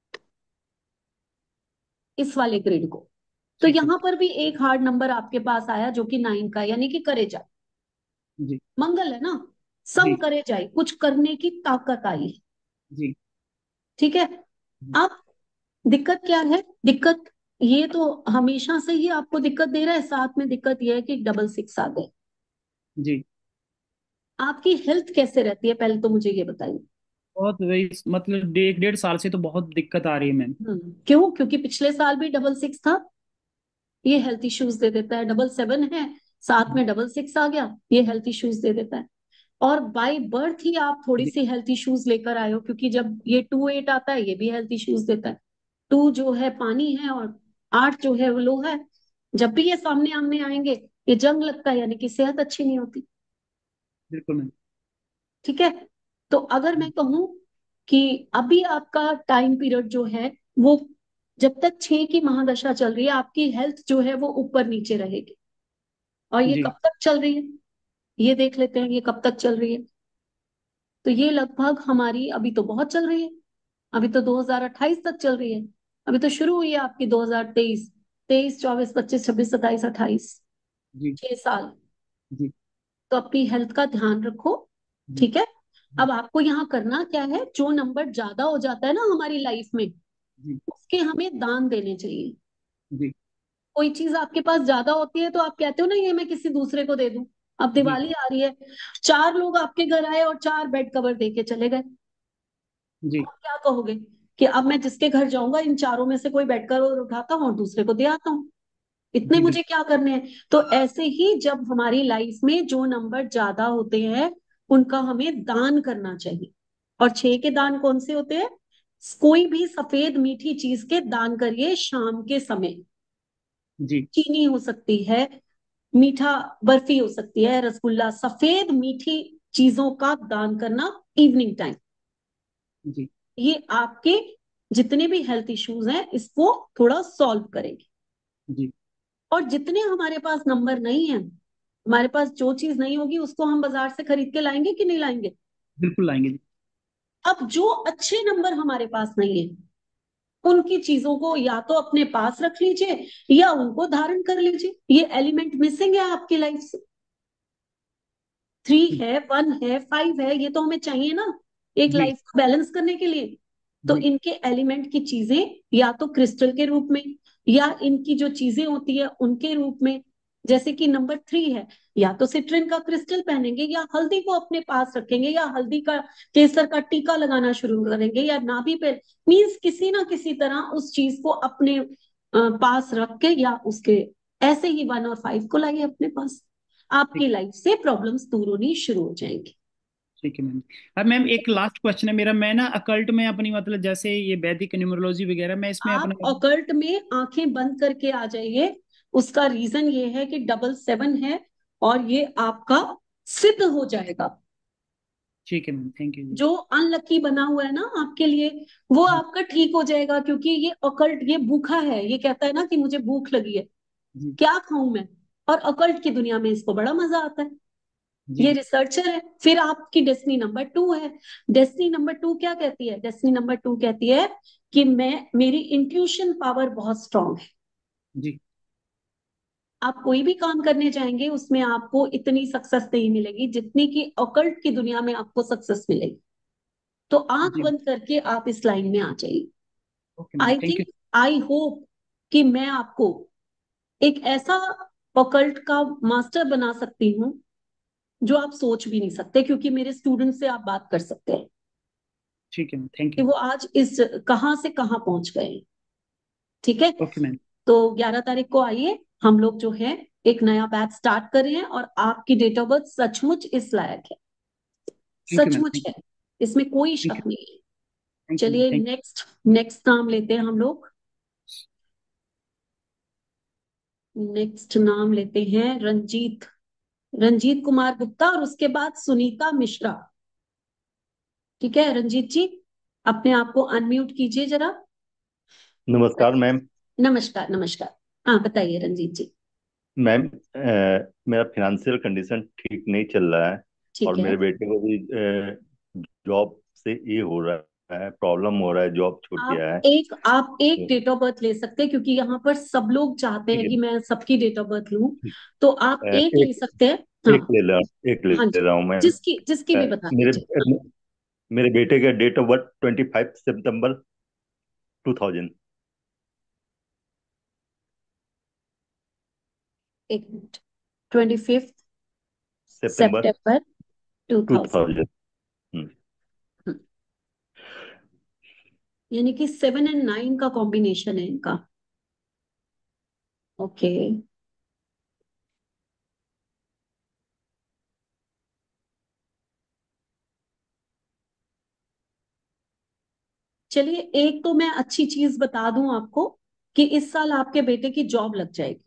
इस वाले ग्रिड को। तो ठीक है। यहाँ पर भी एक हार्ड नंबर आपके पास आया जो कि नाइन का, यानी कि करेजा। जी मंगल है ना, सम जी करे जाए, कुछ करने की ताकत आई। जी ठीक है। अब दिक्कत क्या है, दिक्कत ये तो हमेशा से ही आपको दिक्कत दे रहा है, साथ में दिक्कत ये है कि डबल सिक्स आ गए। जी आपकी हेल्थ कैसे रहती है, पहले तो मुझे ये बताइए। बहुत वही मतलब डे- एक डेढ़ साल से तो बहुत दिक्कत आ रही है मैम। हम्म क्यों? क्योंकि पिछले साल भी डबल सिक्स था, ये हेल्थ इश्यूज दे देता है। डबल सेवन है, साथ में डबल सिक्स आ गया, ये हेल्थ इश्यूज दे देता है। और बाय बर्थ ही आप थोड़ी जी सी हेल्थ इश्यूज लेकर आए हो, क्योंकि जब ये टू एट आता है ये भी हेल्थ इश्यूज देता है। टू जो है पानी है, और आठ जो है वो लोहा है। जब भी ये सामने आमने आएंगे ये जंग लगता है, यानी कि सेहत अच्छी नहीं होती। बिल्कुल मैम। ठीक है। तो अगर मैं कहूं कि अभी आपका टाइम पीरियड जो है वो, जब तक छह की महादशा चल रही है आपकी हेल्थ जो है वो ऊपर नीचे रहेगी। और ये जी कब तक चल रही है, ये देख लेते हैं, ये कब तक चल रही है। तो ये लगभग हमारी अभी तो बहुत चल रही है, अभी तो दो हज़ार अट्ठाईस तक चल रही है। अभी तो शुरू हुई है आपकी दो हज़ार तेईस, तेईस चौबीस पच्चीस छब्बीस सत्ताईस अट्ठाईस, जी छह साल। जी तो अपनी हेल्थ का ध्यान रखो। जी ठीक है। अब आपको यहाँ करना क्या है, जो नंबर ज्यादा हो जाता है ना हमारी लाइफ में, जी उसके हमें दान देने चाहिए। जी कोई चीज आपके पास ज्यादा होती है तो आप कहते हो ना ये मैं किसी दूसरे को दे दूं। अब जी दिवाली आ रही है, चार लोग आपके घर आए और चार बेड कवर दे के चले गए, जी आप क्या कहोगे कि अब मैं जिसके घर जाऊंगा इन चारों में से कोई बेड कवर उठाता हूँ और दूसरे को दे आता हूँ, इतने जी मुझे बिल्कुल। क्या करने हैं। तो ऐसे ही जब हमारी लाइफ में जो नंबर ज्यादा होते हैं उनका हमें दान करना चाहिए। और छह के दान कौन से होते हैं, कोई भी सफेद मीठी चीज के दान करिए शाम के समय। जी चीनी हो सकती है, मीठा बर्फी हो सकती है, रसगुल्ला, सफेद मीठी चीजों का दान करना इवनिंग टाइम। जी ये आपके जितने भी हेल्थ इश्यूज हैं इसको थोड़ा सॉल्व करेगी। जी और जितने हमारे पास नंबर नहीं है, हमारे पास जो चीज नहीं होगी उसको हम बाजार से खरीद के लाएंगे कि नहीं लाएंगे। बिल्कुल लाएंगे जी। अब जो अच्छे नंबर हमारे पास नहीं है उनकी चीजों को या तो अपने पास रख लीजिए या उनको धारण कर लीजिए। ये एलिमेंट मिसिंग है आपकी लाइफ से, थ्री है, वन है, फाइव है, ये तो हमें चाहिए ना एक जी लाइफ को बैलेंस करने के लिए। तो जी इनके एलिमेंट की चीजें या तो क्रिस्टल के रूप में या इनकी जो चीजें होती है उनके रूप में, जैसे कि नंबर थ्री है, या तो सिट्रिन का क्रिस्टल पहनेंगे या हल्दी को अपने पास रखेंगे या हल्दी का केसर का टीका लगाना शुरू करेंगे या नाभि पे, मीन्स किसी ना किसी तरह उस चीज को अपने अ, पास रख के या उसके, ऐसे ही वन और फाइव को लाइए अपने पास, ठीक। आपकी लाइफ से प्रॉब्लम्स दूर होनी शुरू हो जाएंगी। ठीक है मैम। अब मैम एक लास्ट क्वेश्चन है मेरा, मैं ना अकल्ट में अपनी मतलब जैसे ये वैदिक न्यूमरोलॉजी वगैरह मैं इसमें आप अपना। ऑकल्ट में आंखें बंद करके आ जाइए। उसका रीजन ये है कि डबल सेवन है और ये आपका सिद्ध हो जाएगा। ठीक है मैम, थैंक यू जी। जो अनलकी बना हुआ है ना आपके लिए वो जी आपका ठीक हो जाएगा, क्योंकि ये ऑकल्ट, ये भूखा है, ये कहता है ना कि मुझे भूख लगी है। जी क्या खाऊं मैं। और अकल्ट की दुनिया में इसको बड़ा मजा आता है। जी ये रिसर्चर है। फिर आपकी डेस्टिनी नंबर टू है। डेस्टिनी नंबर टू क्या कहती है? डेस्टिनी नंबर टू कहती है कि मैं मेरी इंट्यूशन पावर बहुत स्ट्रांग है। जी आप कोई भी काम करने जाएंगे उसमें आपको इतनी सक्सेस नहीं मिलेगी जितनी कि ऑकल्ट की दुनिया में आपको सक्सेस मिलेगी। तो आंख जी। बंद करके आप इस लाइन में आ जाइए। Okay ma'am, I thank you. Think, I hope कि मैं आपको एक ऐसा ऑकल्ट का मास्टर बना सकती हूँ जो आप सोच भी नहीं सकते, क्योंकि मेरे स्टूडेंट से आप बात कर सकते हैं ठीक है मैम, थैंक कि यू। वो आज इस कहां से कहां पहुंच गए हैं। ठीक है। Okay ma'am. तो ग्यारह तारीख को आइए, हम लोग जो है एक नया बैच स्टार्ट कर रहे हैं, और आपकी डेट ऑफ बर्थ सचमुच इस लायक है। थैंक यू मैम, सचमुच थैंक है, यू। इसमें कोई ठीक शक है। नहीं है। थैंक यू मैम, चलिए थैंक नेक्स्ट, नेक्स्ट नाम लेते हैं हम लोग। नेक्स्ट नाम लेते हैं रंजीत, रंजीत कुमार गुप्ता, और उसके बाद सुनीता मिश्रा। ठीक है रंजीत जी, अपने आप को अनम्यूट कीजिए जरा। नमस्कार मैम। नमस्कार नमस्कार। हाँ बताइए रंजीत जी। मैम, अ, मेरा फिनेंशियल कंडीशन ठीक नहीं चल रहा है। और ठीक है। मेरे बेटे को भी जॉब से ये हो रहा है, प्रॉब्लम हो रहा है, जॉब छूट आप गया है। एक आप एक तो डेट ऑफ बर्थ ले सकते हैं, क्योंकि यहाँ पर सब लोग चाहते ठीक हैं है। कि मैं सबकी डेट ऑफ बर्थ लूं। ठीक। तो आप अ, एक ले एक सकते हैं। एक हाँ। ले रहा एक ले हाँ जी, रहा हूँ मैं। जिसकी जिसकी अ, भी बता दीजिए। मेरे मेरे बेटे का date of birth twenty five September two thousand. एक मिनट। Twenty fifth September September two two thousand. Thousand यानी कि सेवन एंड नाइन का कॉम्बिनेशन है इनका। ओके। चलिए, एक तो मैं अच्छी चीज बता दूं आपको कि इस साल आपके बेटे की जॉब लग जाएगी।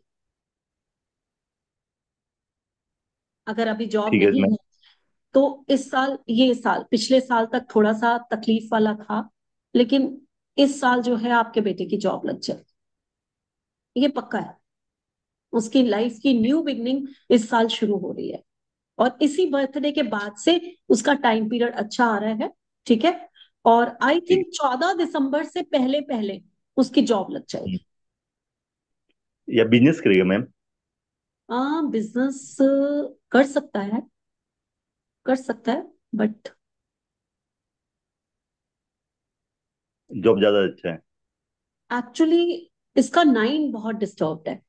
अगर अभी जॉब ठीक है नहीं मैम। है तो इस साल, ये साल पिछले साल तक थोड़ा सा तकलीफ वाला था, लेकिन इस साल जो है आपके बेटे की जॉब लग जाएगी। ये पक्का है। उसकी लाइफ की न्यू बिगनिंग इस साल शुरू हो रही है, और इसी बर्थडे के बाद से उसका टाइम पीरियड अच्छा आ रहा है। ठीक है। और आई ठीक थिंक चौदह दिसंबर से पहले पहले उसकी जॉब लग है। जाएगी। या बिजनेस करेगा मैम? हाँ, बिजनेस कर सकता है, कर सकता है, बट जॉब ज्यादा अच्छा है। एक्चुअली इसका नाइन बहुत डिस्टर्ब्ड है।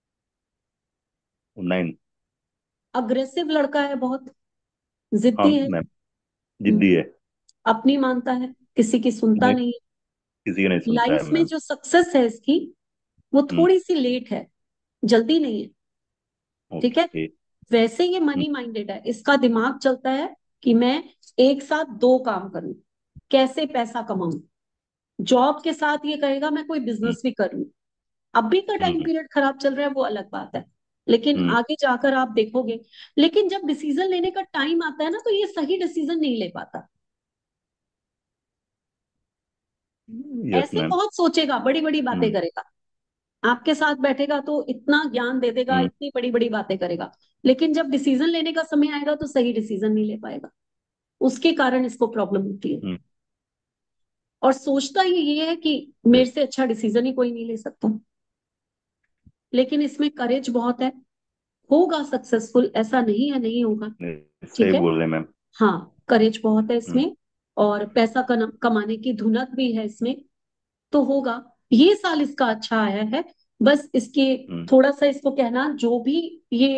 नाइन। अग्रेसिव लड़का है, बहुत हाँ जिद्दी है। मैम, हम्म, जिद्दी है। अपनी मानता है, किसी की सुनता नहीं, नहीं। किसी का नहीं सुनता है लाइफ में मैम। जो सक्सेस है इसकी, वो हम्म। थोड़ी सी लेट है, जल्दी नहीं है। ठीक है। ओके। वैसे ये हम्म। मनी माइंडेड है, इसका दिमाग चलता है कि मैं एक साथ दो काम करूं, कैसे पैसा कमाऊं। जॉब के साथ ये कहेगा मैं कोई हम्म। बिजनेस भी करूं। अभी का टाइम हम्म। पीरियड खराब चल रहा है वो अलग बात है, लेकिन हम्म। आगे जाकर आप देखोगे। लेकिन जब डिसीजन लेने का टाइम आता है ना, तो ये सही डिसीजन नहीं ले पाता। यस ऐसे मैम। बहुत सोचेगा, बड़ी बड़ी बातें हम्म। करेगा, आपके साथ बैठेगा तो इतना ज्ञान दे देगा, हम्म। इतनी बड़ी बड़ी बातें करेगा, लेकिन जब डिसीजन लेने का समय आएगा तो सही डिसीजन नहीं ले पाएगा। उसके कारण इसको प्रॉब्लम होती है। हम्म। और सोचता ही ये है कि मेरे से अच्छा डिसीजन ही कोई नहीं ले सकता। लेकिन इसमें करेज बहुत है, होगा सक्सेसफुल, ऐसा नहीं है नहीं होगा। नहीं, सही ठीक है। बोल रहे हैं मैम। हाँ, करेज बहुत है हम्म। इसमें, और पैसा कन- कमाने की धुनक भी है इसमें। तो होगा। ये साल इसका अच्छा आया है। बस इसके हम्म। थोड़ा सा इसको कहना, जो भी ये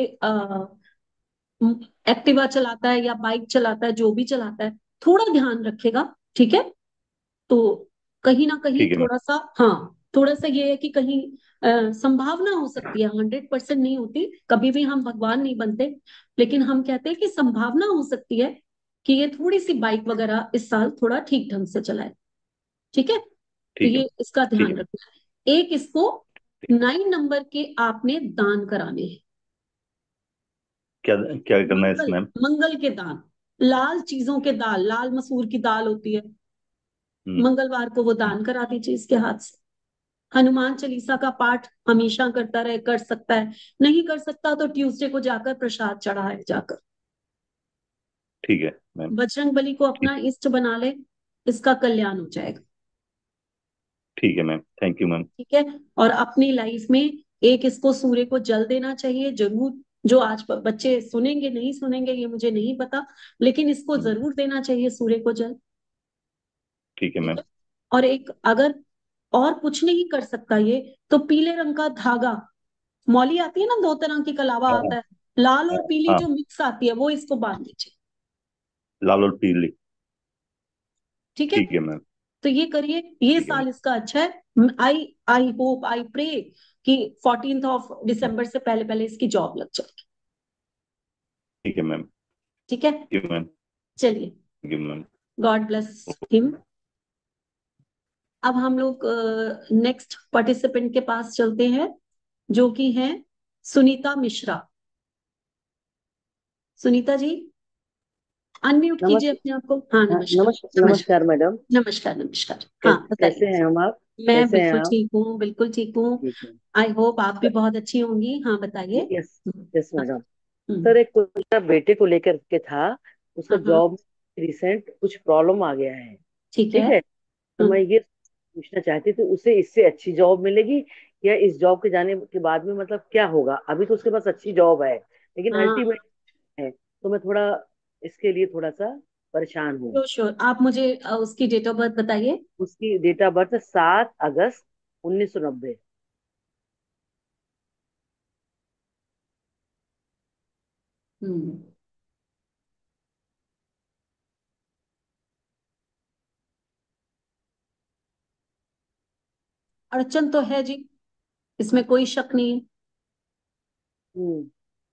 एक्टिवा चलाता है या बाइक चलाता है, जो भी चलाता है, थोड़ा ध्यान रखेगा। ठीक है। तो कहीं ना कहीं ठीक है मैम। थोड़ा सा, हाँ, थोड़ा सा ये है कि कहीं अ, संभावना हो सकती है, हंड्रेड परसेंट नहीं होती, कभी भी हम भगवान नहीं बनते, लेकिन हम कहते हैं कि संभावना हो सकती है कि ये थोड़ी सी बाइक वगैरह इस साल थोड़ा ठीक ढंग से चलाए। ठीक है। तो ठीक है। ये इसका ठीक है ध्यान मैम। रखना है। एक इसको नाइन नंबर के आपने दान कराने हैं। क्या क्या करना है मंगल, इसमें मैम? मंगल के दान, लाल चीजों के दाल, लाल मसूर की दाल होती है, हम्म। मंगलवार को वो हम्म। दान करा दीजिए इसके हाथ से। हनुमान चालीसा का पाठ हमेशा करता रहे, कर सकता है। नहीं कर सकता तो ट्यूसडे को जाकर प्रसाद चढ़ाए जाकर। ठीक है मैम। बजरंग बली को ठीक। अपना इष्ट बना ले, इसका कल्याण हो जाएगा। ठीक है मैम, थैंक यू मैम। ठीक है। और अपनी लाइफ में एक इसको सूर्य को जल देना चाहिए जरूर। जो आज ब- बच्चे सुनेंगे नहीं सुनेंगे ये मुझे नहीं पता, लेकिन इसको हम्म, जरूर देना चाहिए सूर्य को जल। ठीक है ठीक मैम। है। और एक अगर और कुछ नहीं कर सकता ये, तो पीले रंग का धागा, मौली आती है ना, दो तरह की कलावा हाँ आता है, लाल हाँ और पीली हाँ, जो मिक्स आती है वो इसको बांध दीजिए। लाल और पीली। ठीक है। ठीक है मैम। तो ये करिए, ये ठीक है मैम। साल इसका अच्छा है। I I hope I pray कि फोर्टीन ऑफ दिसंबर से पहले पहले इसकी जॉब लग जाए। ठीक है मैम। ठीक है। ठीक है मैम। चलिए, ठीक है मैम। God bless him. अब हम लोग नेक्स्ट पार्टिसिपेंट के पास चलते हैं, जो कि हैं सुनीता मिश्रा। सुनीता जी, अनम्यूट कीजिए नमस्कार। अपने आप को। हाँ, हाँ, नमस्कार। नमस्कार नमस्कार। नमस्कार मैडम। नमस्कार नमस्कार। हाँ, कैसे कैसे बताइए। हैं हम आप? मैं कैसे हैं बिल्कुल आप? ठीक हूँ, बिल्कुल ठीक हूँ। ठीक है। आई होप आप भी बहुत अच्छी होंगी। हाँ, बताइए। यस। हम्म, यस हाँ। मैडम। हम्म, सर, एक क्वेश्चन बेटे को लेकर के था। उसका हाँ हाँ, जॉब रिसेंट कुछ प्रॉब्लम आ गया है। ठीक है। ठीक है। तो मैं हम्म, ये पूछना चाहती थी, उसे इससे अच्छी जॉब मिलेगी या इस जॉब के जाने के बाद में मतलब क्या होगा? अभी तो उसके पास अच्छी जॉब है, लेकिन हाँ, अल्टीमेट है। तो मैं थोड़ा इसके लिए थोड़ा सा परेशान हूँ। श्योर श्योर, आप मुझे अ, उसकी डेट ऑफ बर्थ बताइए। उसकी डेट ऑफ बर्थ सात अगस्त उन्नीस सौ नब्बे। हम्म, अड़चन तो है जी, इसमें कोई शक नहीं है। हम्म।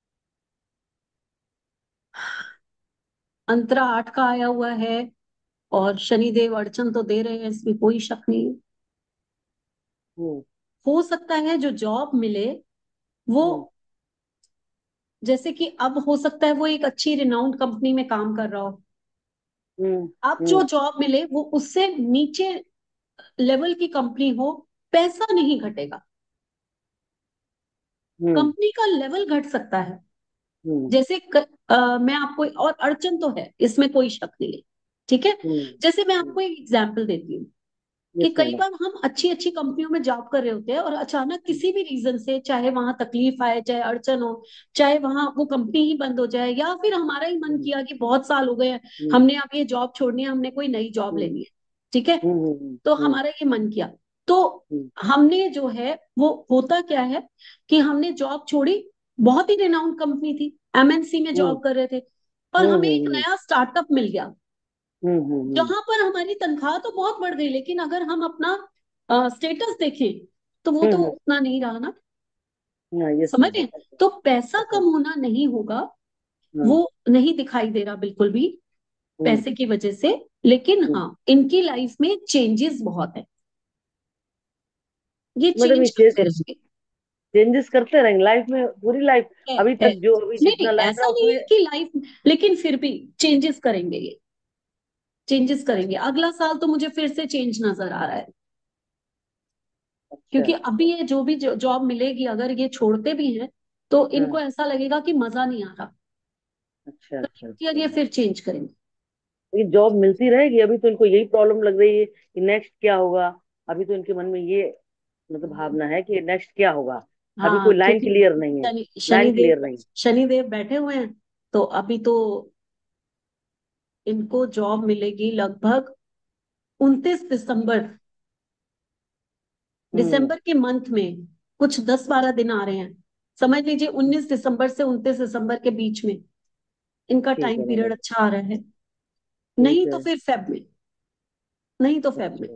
अंतरा आठ का आया हुआ है, और शनिदेव अड़चन तो दे रहे हैं, इसमें कोई शक नहीं है। हम्म। हो सकता है जो जॉब मिले वो, हम्म। जैसे कि अब हो सकता है वो एक अच्छी रिनाउंड कंपनी में काम कर रहा हो। हम्म। अब जो हम्म। जॉब मिले वो उससे नीचे लेवल की कंपनी हो, पैसा नहीं घटेगा, हम्म। कंपनी का लेवल घट सकता है। हम्म। जैसे क, अ, मैं आपको, और अड़चन तो है इसमें कोई शक नहीं है। ठीक है। जैसे मैं हम्म। आपको एक एग्जांपल देती हूँ कि यस कई मैडम। बार हम अच्छी अच्छी कंपनियों में जॉब कर रहे होते हैं और अचानक किसी भी रीजन से, चाहे वहां तकलीफ आए, चाहे अड़चन हो, चाहे वहां वो कंपनी ही बंद हो जाए, या फिर हमारा ही मन हम्म। किया कि बहुत साल हो गए हैं, हम्म। हमने अब ये जॉब छोड़नी है, हमने कोई नई जॉब हम्म। लेनी है। ठीक है। हम्म। तो हम्म। हमारा ये मन किया, तो हम्म। हमने जो है वो, होता क्या है कि हमने जॉब छोड़ी, बहुत ही रिनाउंड कंपनी थी, एम एन सी में हम्म। जॉब कर रहे थे, और हम्म। हमें एक हम्म। नया स्टार्टअप मिल गया हम्म। हम्म। जहां पर हमारी तनख्वाह तो बहुत बढ़ गई, लेकिन अगर हम अपना स्टेटस देखें तो वो तो हम्म। उतना नहीं रहा ना। हाँ, यस समझ रहे मैडम। हैं? तो पैसा अच्छा। कम होना नहीं होगा, हाँ। वो नहीं दिखाई दे रहा बिल्कुल भी हम्म। पैसे की वजह से। लेकिन हम्म। हाँ, इनकी लाइफ में चेंजेस बहुत है, ये मैडम, ये चेंज करते रहेंगे। चेंजेस करते रहेंगे लाइफ में, पूरी लाइफ। है, अभी है। तक जो अभी नहीं नहीं, जितना लाइफ ऐसा रहा नहीं उसमें। है कि लाइफ, लेकिन फिर भी चेंजेस करेंगे ये, चेंजेस करेंगे। अगला साल तो मुझे फिर से चेंज नजर आ रहा है, अच्छा क्योंकि अच्छा। अभी ये जो भी जॉब मिलेगी, अगर ये छोड़ते भी हैं तो हाँ। इनको ऐसा लगेगा कि मजा नहीं आ रहा, अच्छा तो अच्छा नेक्स्ट ईयर अच्छा। ये फिर चेंज करेंगे। लेकिन जॉब मिलती रहेगी, अभी तो इनको यही प्रॉब्लम लग रही है कि नेक्स्ट क्या होगा। अभी तो इनके मन में ये मतलब भावना है कि नेक्स्ट क्या होगा। अभी हाँ, कोई लाइन क्योंकि क्लियर नहीं है। शनि लाइन क्लियर शनिदेव नहीं। शनिदेव बैठे हुए हैं, तो अभी तो इनको जॉब मिलेगी लगभग उनतीस दिसंबर, हम्म। दिसंबर के मंथ में कुछ दस बारह दिन आ रहे हैं। समझ लीजिए उन्नीस दिसंबर से उनतीस दिसंबर के बीच में इनका ठीक टाइम है पीरियड मैडम। अच्छा आ रहा है। नहीं ठीक तो है। फिर फेब में, नहीं तो फेब में। अच्छा।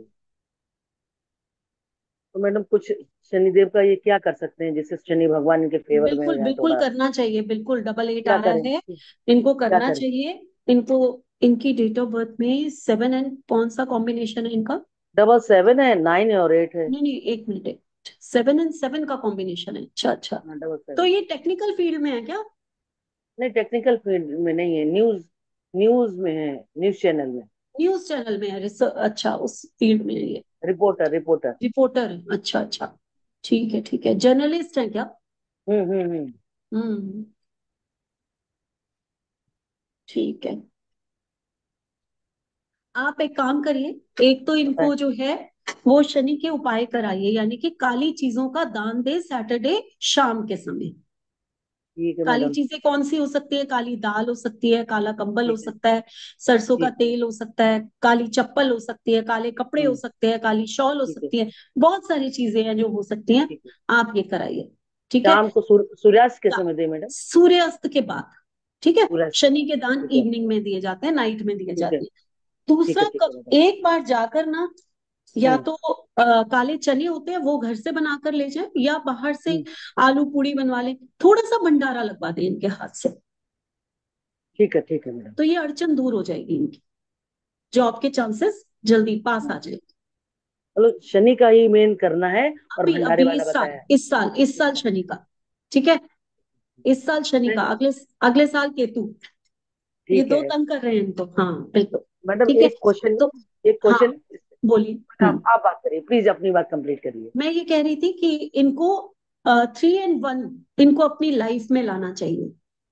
तो मैडम, कुछ शनिदेव का ये क्या कर सकते हैं जिससे शनि भगवान इनके फेवर में हो बिल्कुल जाए बिल्कुल थोड़ा? करना चाहिए, बिल्कुल डबल एट आ क्या रहा करें? है, इनको क्या करना करें? चाहिए। इनको, इनकी डेट ऑफ बर्थ में सेवन एंड कौन सा कॉम्बिनेशन है इनका? डबल सेवन है, नाइन है और एट है। नहीं नहीं, एक मिनट, सेवन एंड सेवन का कॉम्बिनेशन है। अच्छा अच्छा। हाँ, डबल तो सेवन। ये टेक्निकल फील्ड में है क्या? नहीं, टेक्निकल फील्ड में नहीं है, न्यूज न्यूज में है, न्यूज चैनल में। न्यूज चैनल में है, रिसर्च, अच्छा उस फील्ड में है ये। Reporter reporter. रिपोर्टर है, अच्छा अच्छा, ठीक है ठीक है। जर्नलिस्ट है क्या? हम्म हम्म हम्म। हम्म, ठीक है। आप एक काम करिए, एक तो बताएं। इनको जो है वो शनि के उपाय कराइए, यानी कि काली चीजों का दान दे सैटरडे शाम के समय। ठीक है काली मैडम। चीजें कौन सी हो सकती है? काली दाल हो सकती है, काला कंबल हो ठीक है सकता है, सरसों का ठीक है। तेल हो सकता है, काली चप्पल हो सकती है, काले कपड़े हो हम्म। सकते हैं, काली शॉल हो ठीक है सकती है। बहुत सारी चीजें हैं जो हो सकती हैं। ठीक है। आप ये कराइए, ठीक है। शाम को सूर, सूर्यास्त के या समय दे मैडम। सूर्यास्त के बाद, ठीक है। सूर्यास्त के शनि बाद। के दान ठीक है इवनिंग में दिए जाते हैं, नाइट में दिए ठीक है जाते हैं। ठीक दूसरा, है ठीक है कब मैडम। एक बार जाकर ना, या हम्म तो अ, काले चने होते हैं वो घर से बनाकर ले जाए, या बाहर से हम्म। आलू पूड़ी बनवा ले, थोड़ा सा भंडारा लगवा दें इनके हाथ से, ठीक है ठीक है मैडम। तो ये अड़चन दूर हो जाएगी इनकी, जॉब के चांसेस जल्दी पास आ हम्म। जाएंगे। चलो शनि का ही मेन करना है। और अभी भंडारे अभी वाला इस साल, बताया है। इस साल इस इस साल बार। शनि का, ठीक है। इस साल शनि का, नहीं, अगले अगले साल केतु। ये ठीक दो है तंग कर रहे हैं इनको, हाँ बिल्कुल। मैडम। ठीक है, एक क्वेश्चन तो एक हाँ क्वेश्चन बोलिए। आप हम्म, आप बात करिए प्लीज, अपनी बात कंप्लीट करिए। मैं ये कह रही थी कि इनको थ्री एंड वन इनको अपनी लाइफ में लाना चाहिए,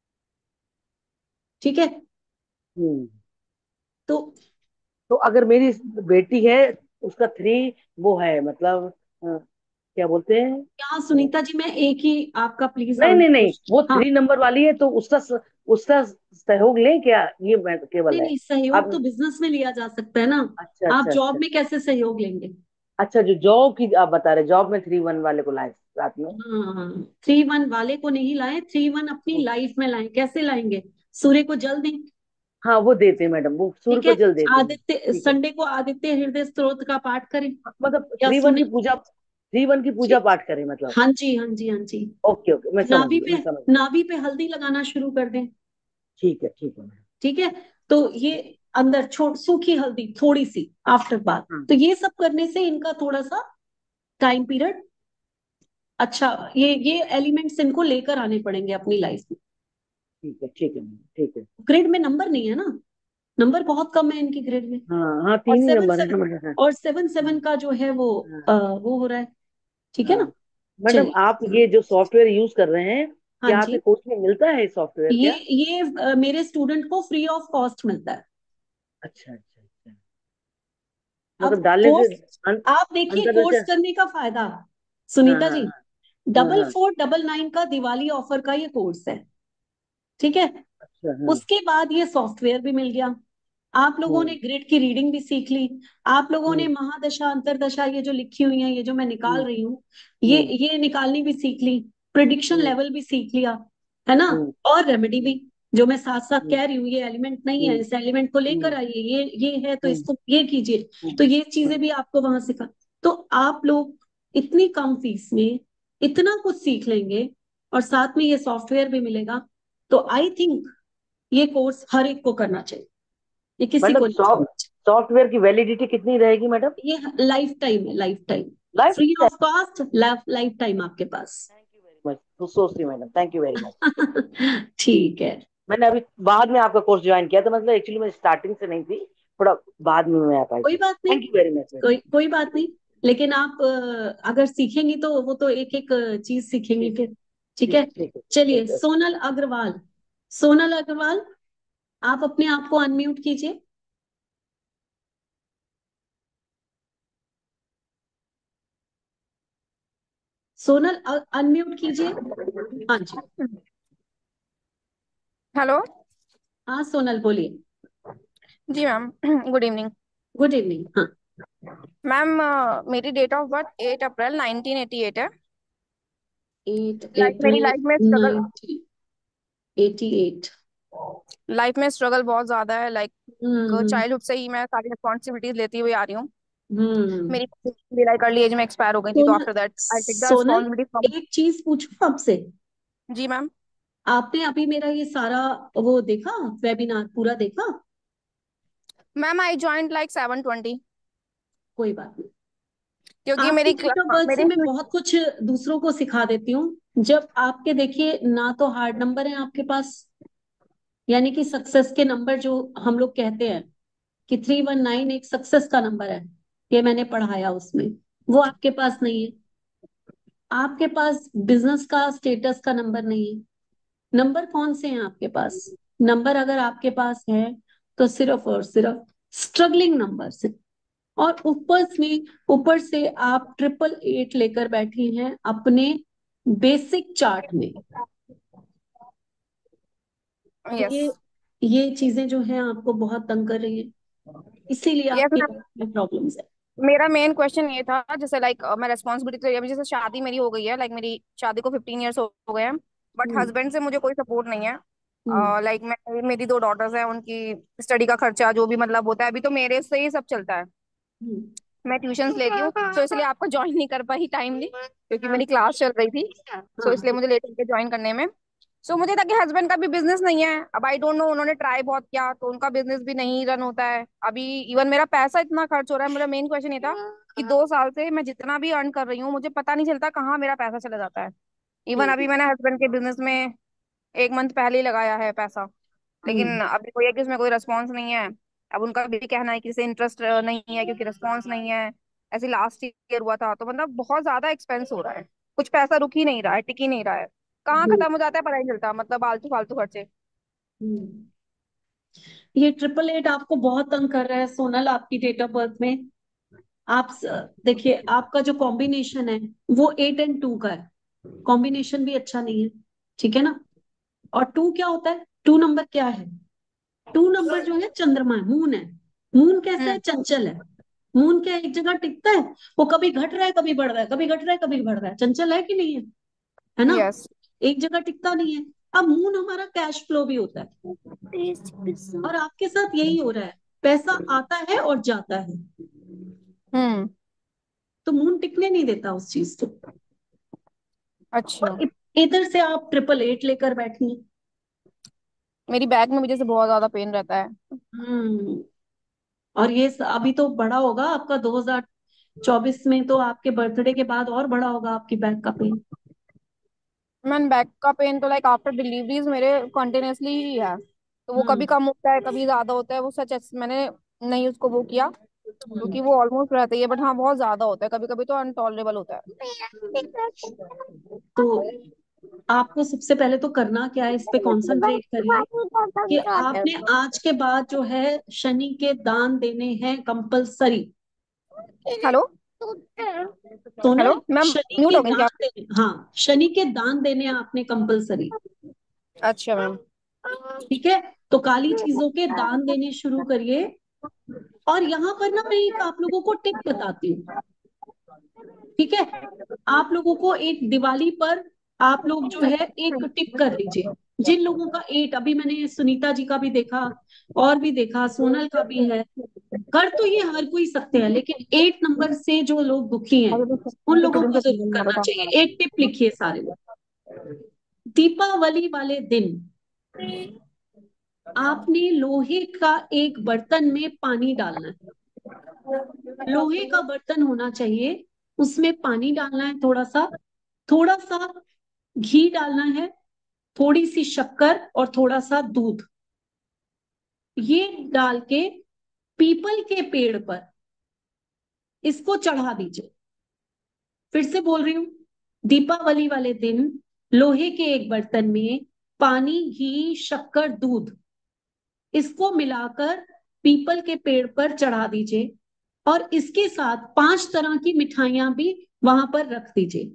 ठीक है। हम्म। तो तो अगर मेरी बेटी है, उसका थ्री वो है मतलब अ, क्या बोलते हैं। यहाँ अ, सुनीता जी, मैं एक ही आपका प्लीज नहीं नहीं नहीं, वो हाँ, थ्री नंबर वाली है तो उसका स- उसका सहयोग लें क्या, ये मैं केवल नहीं है। नहीं, सहयोग तो आप। बिजनेस में लिया जा सकता है ना। अच्छा आप अच्छा जॉब अच्छा। में कैसे सहयोग लेंगे? अच्छा, जो जॉब की आप बता रहे, जॉब में थ्री वन वाले को लाए रात में। हाँ, थ्री वन वाले को नहीं लाए, थ्री वन अपनी लाइफ में लाए। कैसे लाएंगे? सूर्य को जल दें, हाँ वो देते हैं मैडम, वो सूर्य ठीक को है। जल देते हैं। आदित्य, ठीक है। संडे को आदित्य हृदय स्तोत्र का पाठ करें, मतलब या थ्री वन सुने। की पूजा, थ्री वन की पूजा ठीक, पाठ करें मतलब। हाँ जी हाँ जी हाँ जी। ओके ओके, मैं समझ नाभि गया पे, मैं समझ गया। नाभि पे हल्दी लगाना शुरू कर दें, ठीक है ठीक है मैडम। ठीक है। तो ये अंदर छोड़ सूखी हल्दी थोड़ी सी आफ्टर बाथ, हाँ तो ये सब करने से इनका थोड़ा सा टाइम पीरियड अच्छा, ये ये एलिमेंट्स इनको लेकर आने पड़ेंगे अपनी लाइफ में। ठीक है ठीक है मैडम ठीक है। ग्रिड में नंबर नहीं है ना, नंबर बहुत कम है इनकी ग्रिड में। हाँ हाँ, और तीन ही सेवन नंबर है सेवन ना मैडम। हाँ और सेवन सेवन का जो है वो हाँ आ, वो हो रहा है, ठीक है हाँ। ना। मैडम चलिए, आप ये जो सॉफ्टवेयर यूज कर रहे हैं, हाँ क्या आपके जी। कोर्स में मिलता है सॉफ्टवेयर ये क्या। ये अ, मेरे स्टूडेंट को फ्री ऑफ कॉस्ट मिलता है। अच्छा अच्छा अच्छा। अब मतलब डालने से कोर्स, अं, आप देखिए कोर्स अंतरदर्शन। करने का फायदा, हाँ सुनीता हाँ जी, हाँ हाँ डबल हाँ। फोर डबल नाइन का दिवाली ऑफर का ये कोर्स है, ठीक है। अच्छा हाँ। उसके बाद ये सॉफ्टवेयर भी मिल गया, आप लोगों ने हम्म ग्रिड की रीडिंग भी सीख ली, आप लोगों ने हम्म महादशा अंतरदशा ये जो लिखी हुई है, ये जो मैं निकाल हम्म रही हूँ, ये हम्म ये निकालनी भी सीख ली, प्रिडिक्शन हम्म लेवल भी सीख लिया, है ना। हम्म और रेमेडी भी, जो मैं साथ साथ हम्म कह रही हूँ, ये एलिमेंट नहीं है, हम्म इस एलिमेंट को लेकर हम्म आइए, ये ये है तो हम्म इसको ये कीजिए, हम्म तो ये चीजें हम्म भी आपको वहां सिखा। तो आप लोग इतनी कम फीस में इतना कुछ सीख लेंगे, और साथ में ये सॉफ्टवेयर भी मिलेगा, तो आई थिंक ये कोर्स हर एक को करना चाहिए, ये किसी मतलब को नहीं सॉफ्ट छोड़ना चाहिए। सॉफ्टवेयर की वैलिडिटी कितनी रहेगी मैडम। ये लाइफ टाइम है, life time, life free time. Off cost, life time आपके पास। थैंक यू वेरी मच, तो सोचती madam, thank you very much. ठीक है, मैंने अभी बाद में आपका कोर्स ज्वाइन किया था, मतलब एक्चुअली मैं स्टार्टिंग से नहीं थी, थोड़ा बाद में मैं आ पाई कोई थी। बात नहीं, थैंक यू वेरी मच कोई मैडम। कोई बात नहीं। लेकिन आप अ, अगर सीखेंगी तो वो तो एक एक चीज सीखेंगी ठीक फिर, ठीक ठीक है। ठीक है। चलिए, ओके। सोनल अग्रवाल, सोनल अग्रवाल, आप अपने आप को अनम्यूट कीजिए। सोनल अनम्यूट कीजिए, हाँ जी। हेलो। हाँ सोनल बोलिए। जी ma'am. Good evening good evening, हाँ। मैम। मेरी date of birth eight April nineteen eighty eight है। एट लाइक मेरी अप्रैल लाइफ में struggle nineteen eighty eight. Life में स्ट्रगल बहुत ज्यादा है। लाइक हम्म चाइल्डहुड से ही मैं सारी रिस्पॉन्सिबिलिटीज लेती हुई आ रही हूँ। हम्म। मेरी लाइक अर्ली एज में एक्सपायर हो गई थी, तो Sonal, after that I take the Sonal responsibility from. एक चीज पूछूं आपसे, जी मैम। आपने अभी मेरा ये सारा वो देखा, वेबिनार पूरा देखा? Ma'am I joined like seven twenty, कोई बात नहीं, क्योंकि आपकी मेरी डेट ऑफ बर्थ से मेरी मैं बहुत कुछ दूसरों को सिखा देती हूँ। जब आपके देखिए ना तो हार्ड नंबर है आपके पास, यानी कि सक्सेस के नंबर जो हम लोग कहते हैं, कि थ्री वन नाइन एक सक्सेस का नंबर है, ये मैंने पढ़ाया उसमें, वो आपके पास नहीं है। आपके पास बिजनेस का स्टेटस का नंबर नहीं है। नंबर कौन से हैं आपके पास? नंबर अगर आपके पास है तो सिर्फ और सिर्फ स्ट्रगलिंग नंबर से, और ऊपर से ऊपर से आप ट्रिपल एट लेकर बैठी हैं अपने बेसिक चार्ट में। यस। ये ये चीजें जो हैं आपको बहुत तंग कर रही हैं, इसीलिए यस आपकी मैम, लाइफ में प्रॉब्लम्स है। मेरा मेन क्वेश्चन ये था, जैसे लाइक मैं रेस्पॉन्सिबिलिटी तो ये, अभी जैसे शादी मेरी हो गई है, लाइक मेरी शादी को फिफ्टीन ईयर्स हो हो गए हैं, बट हम्म। हस्बैंड से मुझे कोई सपोर्ट नहीं है। हम्म। लाइक मैं, मेरी दो डॉटर्स हैं, उनकी स्टडी का खर्चा जो भी मतलब होता है, अभी तो मेरे से ही सब चलता है। हम्म। मैं ट्यूशंस लेती हूँ, तो इसलिए आपको ज्वाइन नहीं कर पाई टाइमली, क्योंकि मेरी क्लास चल रही थी। सो हाँ। इसलिए मुझे लेट होकर ज्वाइन करने में। सो मुझे था कि हस्बैंड का भी बिजनेस नहीं है, अब आई डोंट नो, उन्होंने ट्राई बहुत किया तो उनका बिजनेस भी नहीं रन होता है अभी। इवन मेरा पैसा इतना खर्च हो रहा है, मेरा मेन क्वेश्चन ये था कि दो साल से मैं जितना भी अर्न कर रही हूँ, मुझे पता नहीं चलता कहाँ मेरा पैसा चला जाता है। Even hmm. अभी मैंने हस्बैंड के बिजनेस में एक मंथ पहले ही लगाया है पैसा, हम्म। लेकिन अभी कोई है कि उसमें कोई रिस्पॉन्स नहीं है। अब उनका भी कहना है कि इसे इंटरेस्ट नहीं है क्योंकि रिस्पॉन्स नहीं है। ऐसे लास्ट ईयर हुआ था, तो मतलब बहुत ज्यादा एक्सपेंस हो रहा है, कुछ पैसा रुक ही नहीं रहा है, टिक ही नहीं रहा है, कहाँ हम्म। खत्म हो जाता है पता ही नहीं चलता, मतलब आलतू फालतू खर्चे। हम्म। ये ट्रिपल एट आपको बहुत तंग कर रहा है सोनल, आपकी डेट ऑफ बर्थ में। आप स- देखिए, आपका जो कॉम्बिनेशन है वो एट एंड टू का है, कॉम्बिनेशन भी अच्छा नहीं है, ठीक है ना? और टू क्या होता है? टू नंबर क्या है? टू नंबर जो है चंद्रमा है, मून है। मून कैसा है? हम्म। चंचल है। मून क्या एक जगह टिकता है? वो कभी घट रहा है कभी बढ़ रहा है, कभी घट रहा है कभी बढ़ रहा है, चंचल है कि नहीं है? है ना? यस। एक जगह टिकता नहीं है। अब मून हमारा कैश फ्लो भी होता है, और आपके साथ यही हो रहा है, पैसा आता है और जाता है, हम्म। तो मून टिकने नहीं देता उस चीज को। अच्छा। और इ- इधर से आप ट्रिपल एट लेकर बैठी हैं। मेरी बैक में मुझे से बहुत ज्यादा पेन रहता है। हम्म। और ये स- अभी तो बड़ा होगा आपका, दो हज़ार चौबीस में तो आपके बर्थडे के बाद और बड़ा होगा आपकी बैक का पेन। मैन बैक का पेन तो लाइक आफ्टर डिलीवरीज मेरे कंटिन्यूअसली ही है, तो वो कभी हम्म। कम होता है कभी ज्यादा होता है, वो सच मैंने नहीं उसको वो किया, हम्म। क्योंकि वो ऑलमोस्ट रहता ही है, बट हाँ बहुत ज्यादा होता है, कभी कभी तो अनटॉलरेबल होता है। हम्म। तो आपको सबसे पहले तो करना क्या है, इस पे कंसंट्रेट करिए कि आपने आज के बाद जो है शनि के दान देने हैं compulsory. Hello. Hello Sonal, ma'am, शनि म्यूट के हो गई थी दान आप? देने, हाँ, शनि के दान देने आपने कंपलसरी। अच्छा मैम। ठीक है? तो काली चीजों के दान देने शुरू करिए। और यहाँ पर ना मैं एक आप लोगों को टिप बताती हूँ, ठीक है? आप लोगों को एक दिवाली पर आप लोग जो है एक टिप कर लीजिए। जिन लोगों का एट, अभी मैंने सुनीता जी का भी देखा और भी देखा, सोनल का भी है, कर तो ये हर कोई सकते हैं, लेकिन एट नंबर से जो लोग दुखी हैं उन लोगों को जरूर करना चाहिए। एक टिप लिखिए सारे लोग। दीपावली वाले दिन आपने लोहे का एक बर्तन में पानी डालना है। लोहे का बर्तन होना चाहिए, उसमें पानी डालना है, थोड़ा सा, थोड़ा सा घी डालना है, थोड़ी सी शक्कर और थोड़ा सा दूध, ये डाल के पीपल के पेड़ पर इसको चढ़ा दीजिए। फिर से बोल रही हूँ, दीपावली वाले दिन लोहे के एक बर्तन में पानी, घी, शक्कर, दूध, इसको मिलाकर पीपल के पेड़ पर चढ़ा दीजिए, और इसके साथ पांच तरह की मिठाइयां भी वहां पर रख दीजिए।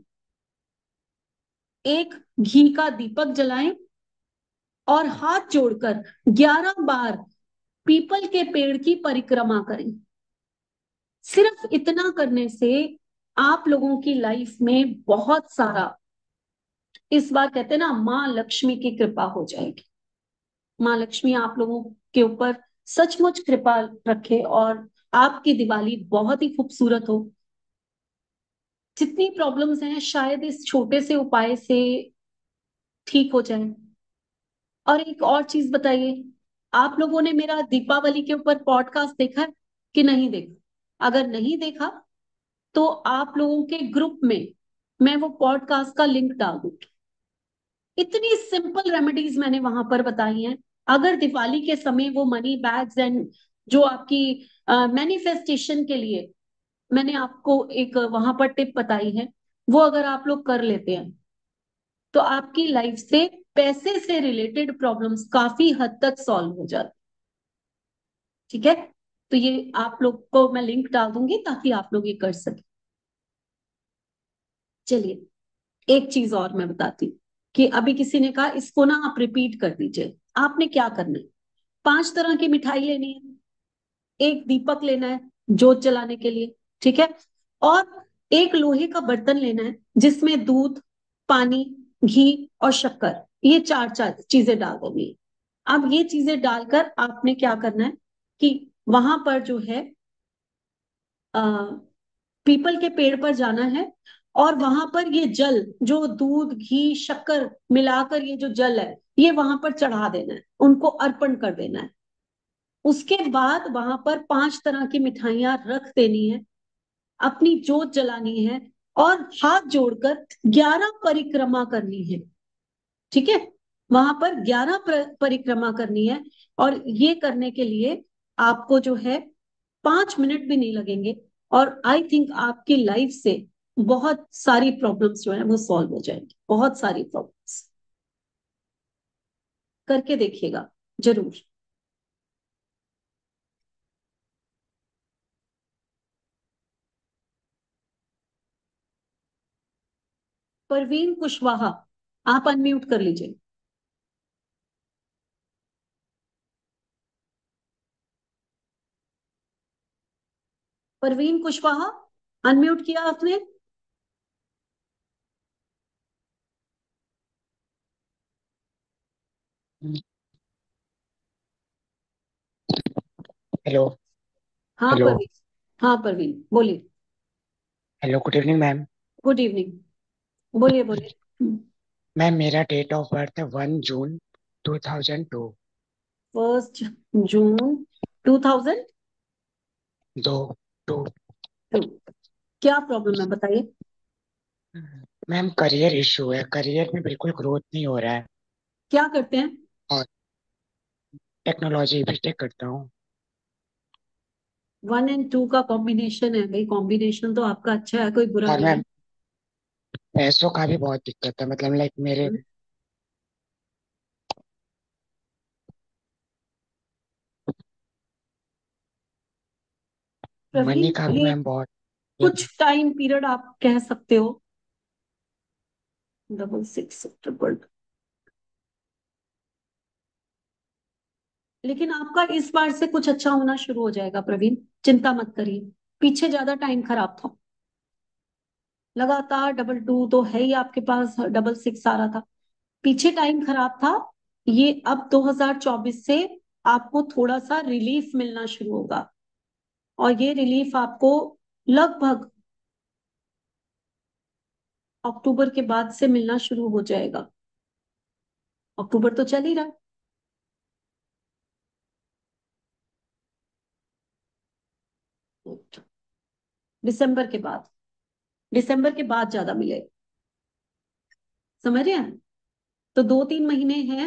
एक घी का दीपक जलाएं और हाथ जोड़कर ग्यारह बार पीपल के पेड़ की परिक्रमा करें। सिर्फ इतना करने से आप लोगों की लाइफ में बहुत सारा, इस बार कहते हैं ना, माँ लक्ष्मी की कृपा हो जाएगी। माँ लक्ष्मी आप लोगों के ऊपर सचमुच कृपा रखे और आपकी दिवाली बहुत ही खूबसूरत हो। जितनी प्रॉब्लम्स हैं शायद इस छोटे से उपाय से ठीक हो जाए। और एक और चीज बताइए, आप लोगों ने मेरा दीपावली के ऊपर पॉडकास्ट देखा है कि नहीं देखा? अगर नहीं देखा तो आप लोगों के ग्रुप में मैं वो पॉडकास्ट का लिंक डाल दूंगी। इतनी सिंपल रेमेडीज मैंने वहां पर बताई हैं। अगर दिवाली के समय वो मनी बैग्स एंड जो आपकी मैनिफेस्टेशन के लिए मैंने आपको एक वहां पर टिप बताई है, वो अगर आप लोग कर लेते हैं तो आपकी लाइफ से पैसे से रिलेटेड प्रॉब्लम्स काफी हद तक सॉल्व हो जाती। ठीक है, तो ये आप लोग को मैं लिंक डाल दूंगी ताकि आप लोग ये कर सके। चलिए एक चीज और मैं बताती हूँ कि अभी किसी ने कहा इसको ना आप रिपीट कर दीजिए। आपने क्या करना है, पांच तरह की मिठाई लेनी है, एक दीपक लेना है जोत जलाने के लिए, ठीक है, और एक लोहे का बर्तन लेना है जिसमें दूध, पानी, घी और शक्कर, ये चार चार चीजें डाल देनी है। अब ये चीजें डालकर आपने क्या करना है कि वहां पर जो है आ, पीपल के पेड़ पर जाना है और वहां पर ये जल जो दूध घी शक्कर मिलाकर ये जो जल है ये वहां पर चढ़ा देना है, उनको अर्पण कर देना है। उसके बाद वहां पर पांच तरह की मिठाइयां रख देनी है, अपनी जोत जलानी है और हाथ जोड़कर ग्यारह परिक्रमा करनी है। ठीक है, वहां पर ग्यारह परिक्रमा करनी है और ये करने के लिए आपको जो है पांच मिनट भी नहीं लगेंगे और आई थिंक आपकी लाइफ से बहुत सारी प्रॉब्लम्स जो है वो सॉल्व हो जाएंगी, बहुत सारी प्रॉब्लम्स। करके देखिएगा जरूर। परवीन कुशवाहा, आप अनम्यूट कर लीजिए। परवीन कुशवाहा, अनम्यूट किया आपने? हेलो। हाँ हेलो। परवीन, हाँ परवीन बोलिए। Hello, good evening ma'am. Good evening, बोलिए बोलिए। मैम मेरा डेट ऑफ बर्थ है one June two thousand two. First June two thousand दो टू। टू। क्या प्रॉब्लम है बताइए। मैम करियर इशू है, करियर में बिल्कुल ग्रोथ नहीं हो रहा है। क्या करते हैं? और टेक्नोलॉजी बीटेक करता हूँ। वन एंड टू का कॉम्बिनेशन है भाई, कॉम्बिनेशन तो आपका अच्छा है, कोई बुरा और नहीं है। मैम पैसों का भी बहुत दिक्कत है, मतलब लाइक मेरे हम्म, मनी प्रवीण का भी ये मैम बहुत। कुछ टाइम पीरियड आप कह सकते हो। डबल सिक्स ट्रिपल, लेकिन आपका इस बार से कुछ अच्छा होना शुरू हो जाएगा प्रवीण, चिंता मत करिए। पीछे ज्यादा टाइम खराब था, लगातार डबल टू तो है ही आपके पास, डबल सिक्स आ रहा था, पीछे टाइम खराब था। ये अब दो हज़ार चौबीस से आपको थोड़ा सा रिलीफ मिलना शुरू होगा और ये रिलीफ आपको लगभग अक्टूबर के बाद से मिलना शुरू हो जाएगा। अक्टूबर तो चल ही रहा है, दिसंबर के बाद, दिसंबर के बाद ज्यादा मिलेगा, समझ रहे हैं? तो दो तीन महीने हैं।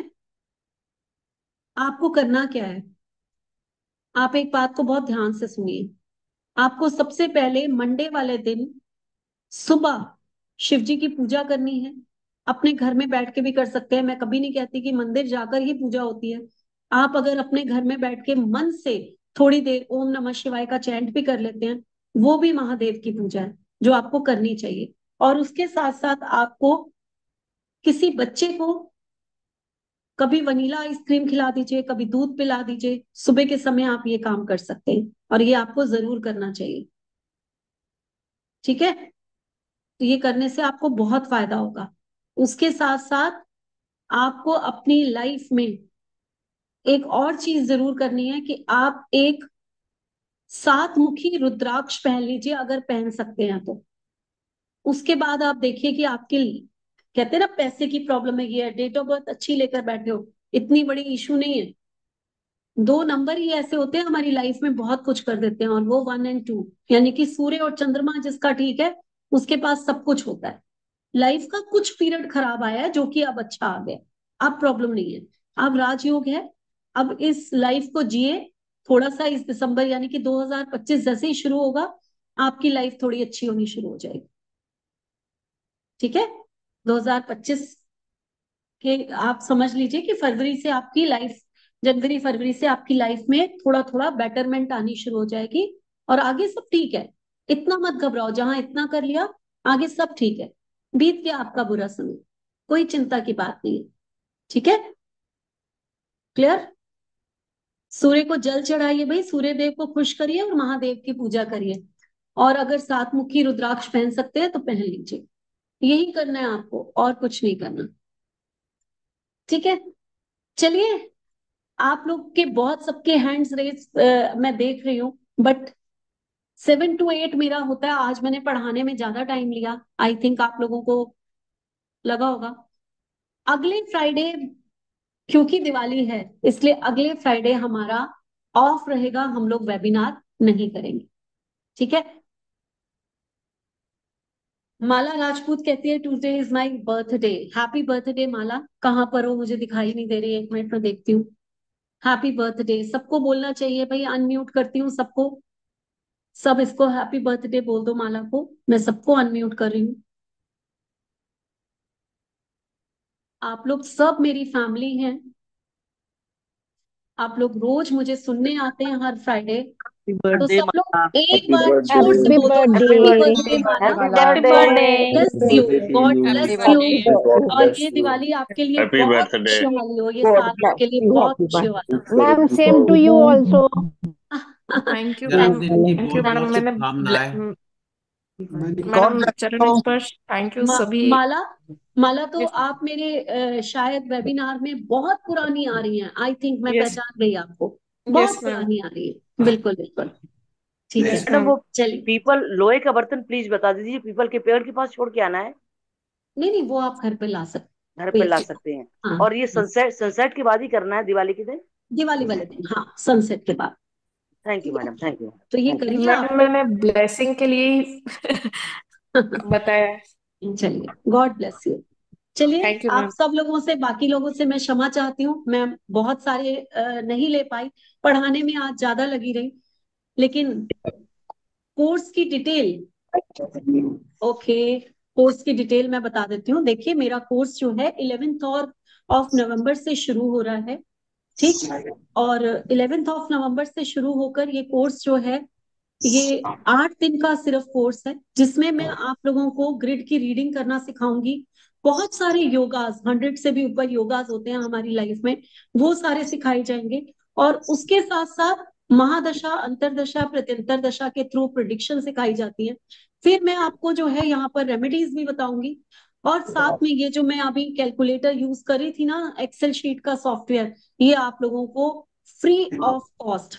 आपको करना क्या है, आप एक बात को बहुत ध्यान से सुनिए। आपको सबसे पहले मंडे वाले दिन सुबह शिव जी की पूजा करनी है। अपने घर में बैठ के भी कर सकते हैं, मैं कभी नहीं कहती कि मंदिर जाकर ही पूजा होती है। आप अगर अपने घर में बैठ के मन से थोड़ी देर ओम नमः शिवाय का चैंट भी कर लेते हैं, वो भी महादेव की पूजा है जो आपको करनी चाहिए। और उसके साथ साथ आपको किसी बच्चे को कभी वनीला आइसक्रीम खिला दीजिए, कभी दूध पिला दीजिए, सुबह के समय आप ये काम कर सकते हैं और ये आपको जरूर करना चाहिए। ठीक है, तो ये करने से आपको बहुत फायदा होगा। उसके साथ साथ आपको अपनी लाइफ में एक और चीज जरूर करनी है कि आप एक सात मुखी रुद्राक्ष पहन लीजिए अगर पहन सकते हैं तो। उसके बाद आप देखिए कि आपके, कहते हैं ना पैसे की प्रॉब्लम है, ये डेट ऑफ बर्थ अच्छी लेकर बैठे हो, इतनी बड़ी इशू नहीं है। दो नंबर ही ऐसे होते हैं हमारी लाइफ में, बहुत कुछ कर देते हैं, और वो वन एंड टू, यानी कि सूर्य और चंद्रमा जिसका ठीक है उसके पास सब कुछ होता है। लाइफ का कुछ पीरियड खराब आया है जो कि अब अच्छा आ गया, अब प्रॉब्लम नहीं है, अब राजयोग है। अब इस लाइफ को जिए, थोड़ा सा इस दिसंबर यानी कि दो हज़ार पच्चीस जैसे ही शुरू होगा, आपकी लाइफ थोड़ी अच्छी होनी शुरू हो जाएगी। ठीक है, दो हज़ार पच्चीस के आप समझ लीजिए कि फरवरी से आपकी लाइफ, जनवरी फरवरी से आपकी लाइफ में थोड़ा थोड़ा बेटरमेंट आनी शुरू हो जाएगी, और आगे सब ठीक है। इतना मत घबराओ, जहां इतना कर लिया आगे सब ठीक है। बीत गया आपका बुरा समय, कोई चिंता की बात नहीं है। ठीक है, क्लियर। सूर्य को जल चढ़ाइए भाई, सूर्य देव को खुश करिए और महादेव की पूजा करिए, और अगर सात मुखी रुद्राक्ष पहन सकते हैं तो पहन लीजिए। यही करना है आपको, और कुछ नहीं करना। ठीक है, चलिए। आप लोग के बहुत सबके हैंड्स रेस मैं देख रही हूँ, बट सेवन टू एट मेरा होता है। आज मैंने पढ़ाने में ज्यादा टाइम लिया, आई थिंक आप लोगों को लगा होगा। अगले फ्राइडे, क्योंकि दिवाली है इसलिए अगले फ्राइडे हमारा ऑफ रहेगा, हम लोग वेबिनार नहीं करेंगे। ठीक है। माला राजपूत कहती है today is my birthday. Happy birthday Mala. कहाँ पर हो, मुझे दिखाई नहीं दे रही है, एक मिनट में देखती हूँ। हैप्पी बर्थडे सबको बोलना चाहिए भाई, अनम्यूट करती हूँ सबको। सब इसको हैप्पी बर्थडे बोल दो माला को, मैं सबको अनम्यूट कर रही हूँ। आप लोग सब मेरी फैमिली हैं, आप लोग रोज मुझे सुनने आते हैं हर फ्राइडे, हैप्पी तो बर्थडे सब लोग माला। एक हैप्पी बार जोर से बर्थडे। हैप्पी बोल दो birthday. Happy happy birthday Mala. Happy happy God birthday. Birthday. Bless you, birthday to God you. Bless happy you. Birthday. God और ब्लेस ये यू। दिवाली आपके लिए हैप्पी बहुत बर्थडे। अच्छे वाली हो, ये God साल bless आपके लिए you. बहुत Happy अच्छे birthday. वाला ma'am same to you also. Thank you ma'am. बिल्कुल। Thank you madam. मैंने शुभकामनाएं। मैडम चरण स्पर्श, थैंक यू मा, सभी। माला माला तो यस आप मेरे अ, शायद वेबिनार में बहुत पुरानी आ रही हैं, आई थिंक मैं यस पहचान गई आपको। यस बहुत मैम। पुरानी आ रही है, बिल्कुल बिल्कुल। ठीक है, यस मैडम मैम। वो चलिए। पीपल लोहे का बर्तन प्लीज बता दीजिए, पीपल के पेड़ के पास छोड़ के आना है, नहीं नहीं, वो आप घर पे ला सकते, घर कोई पे ला अच्छी। सकते हैं। हाँ, और ये सनसेट सनसेट के बाद ही करना है दिवाली के दिन। दिवाली वाले दिन, हाँ सनसेट के बाद। थैंक यू ठीक है, मैडम, थैंक यू तो ये थैंक यू। करिए मैम आपको। मैंने ब्लेसिंग के लिए ही बताया है। चलिए, गॉड ब्लेस यू। चलिए, थैंक यू आप मैम। सब लोगों से, बाकी लोगों से मैं क्षमा चाहती हूँ, मैं बहुत सारे अ, नहीं ले पाई, पढ़ाने में आज ज्यादा लगी रही, लेकिन कोर्स की डिटेल, ओके, कोर्स की डिटेल मैं बता देती हूँ। देखिए, मेरा कोर्स जो है इलेवेंथ और ऑफ नवंबर से शुरू हो रहा है। ठीक, और इलेवेंथ ऑफ नवंबर से शुरू होकर ये कोर्स जो है, ये आठ दिन का सिर्फ कोर्स है, जिसमें मैं आप लोगों को ग्रिड की रीडिंग करना सिखाऊंगी। बहुत सारे योगास, हंड्रेड से भी ऊपर योगास होते हैं हमारी लाइफ में, वो सारे सिखाए जाएंगे। और उसके साथ साथ महादशा, अंतरदशा, प्रत्यंतर दशा के थ्रू प्रिडिक्शन सिखाई जाती है। फिर मैं आपको जो है यहाँ पर रेमेडीज भी बताऊंगी, और साथ में ये जो मैं अभी कैलकुलेटर यूज कर रही थी ना, एक्सेल शीट का सॉफ्टवेयर, ये आप लोगों को फ्री ऑफ कॉस्ट।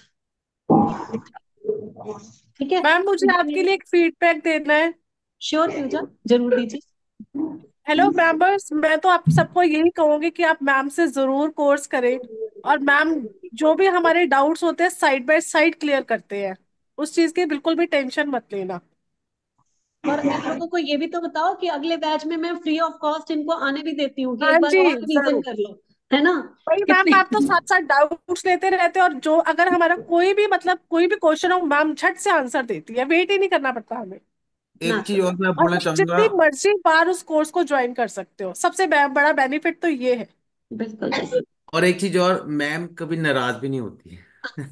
ठीक है, मैम मुझे आपके लिए एक फीडबैक देना है। श्योर पूजा, जरूर दीजिए। हेलो मेंबर्स, मैं तो आप सबको यही कहूंगी कि आप मैम से जरूर कोर्स करें, और मैम जो भी हमारे डाउट्स होते हैं साइड बाय साइड क्लियर करते हैं, उस चीज की बिल्कुल भी टेंशन मत लेना। और इन लोगों को ये भी तो बताओ कि अगले बैच में मैं फ्री ऑफ कॉस्ट इनको आने भी देती हूँ, कि हाँ एक बार जी और रिवीजन जरूर। कर लो, है ना। वही मैम, कितने आप तो साथ साथ डाउट्स लेते रहते हैं, और जो अगर हमारा कोई भी मतलब कोई भी क्वेश्चन हो मैम झट से आंसर देती है, वेट ही नहीं करना पड़ता हमें। ना। एक चीज और मैं और बोलना आप चाहूंगा। जितनी मर्जी बार उस कोर्स को ज्वाइन कर सकते हो, सबसे बे- बड़ा बेनिफिट तो ये है। बिल्कुल बिल्कुल। और एक चीज और, मैम कभी नाराज भी नहीं होती है।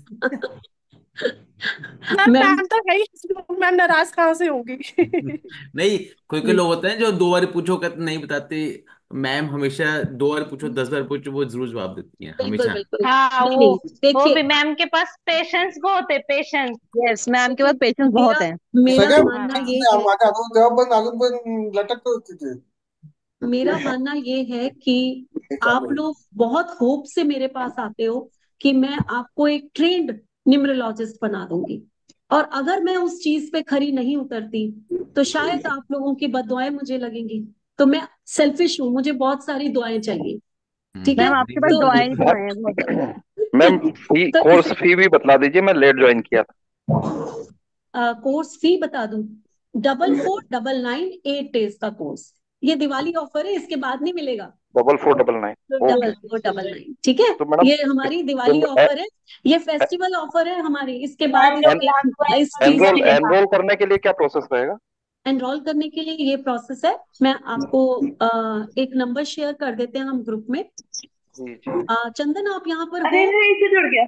सर मैम, मैम तो है ही, मैम नाराज कहाँ से होंगी। नहीं, कोई कोई लोग होते हैं जो दो बार पूछो कहते नहीं बताते। मैम हमेशा दो बार पूछो, दस बार पूछो, वो जरूर जवाब देती हैं बिल्कुल हमेशा। बिल्कुल। हाँ, नहीं वो नहीं, वो भी देखिए, मैम के पास पेशेंस बहुत है, पेशेंस। यस, मैम के देखिए, पास पेशेंस बहुत मेरा है। मेरा सगळ्या मानना ये मुलांना है, माझ्या अगोदर तेव्हा पण अजून पण लटकत होती ते. मेरा मानना ये है कि हे आप चालू आहे. लोग बहुत होप से मेरे पास आते हो कि मैं आपको एक ट्रेंड न्यूमरोलॉजिस्ट बना दूंगी, और अगर मैं उस चीज पे खरी नहीं उतरती तो शायद आप लोगों की बददुआएं मुझे लगेंगी। तो मैं सेल्फिश हूँ, मुझे बहुत सारी दुआएं चाहिए। ठीक मैम है, आपके पास तो दुआएं ही दुआएं हैं बहुत ज्यादा। मैम फी तो कोर्स इस फी भी बता दीजिए, मैं लेट ज्वाइन किया था। कोर्स फी बता दूं, double four double nine eight days का कोर्स, ये दिवाली ऑफर है, इसके बाद नहीं मिलेगा। Double four double nine double okay. Four double nine ठीक है। तो मैडम ये हमारी दिवाली तो ऑफर है, ये फेस्टिवल ऑफर है हमारी। इसके बाद इस, इस चीज एनरोल के एनरोल करने के लिए क्या प्रोसेस रहेगा? एनरोल करने के लिए ये प्रोसेस है। मैं आपको अ, एक नंबर शेयर कर देते हैं हम ग्रुप में। जी जी। अ, चंदन आप यहाँ पर अरे हो? नहीं, इसे जुड़ गया।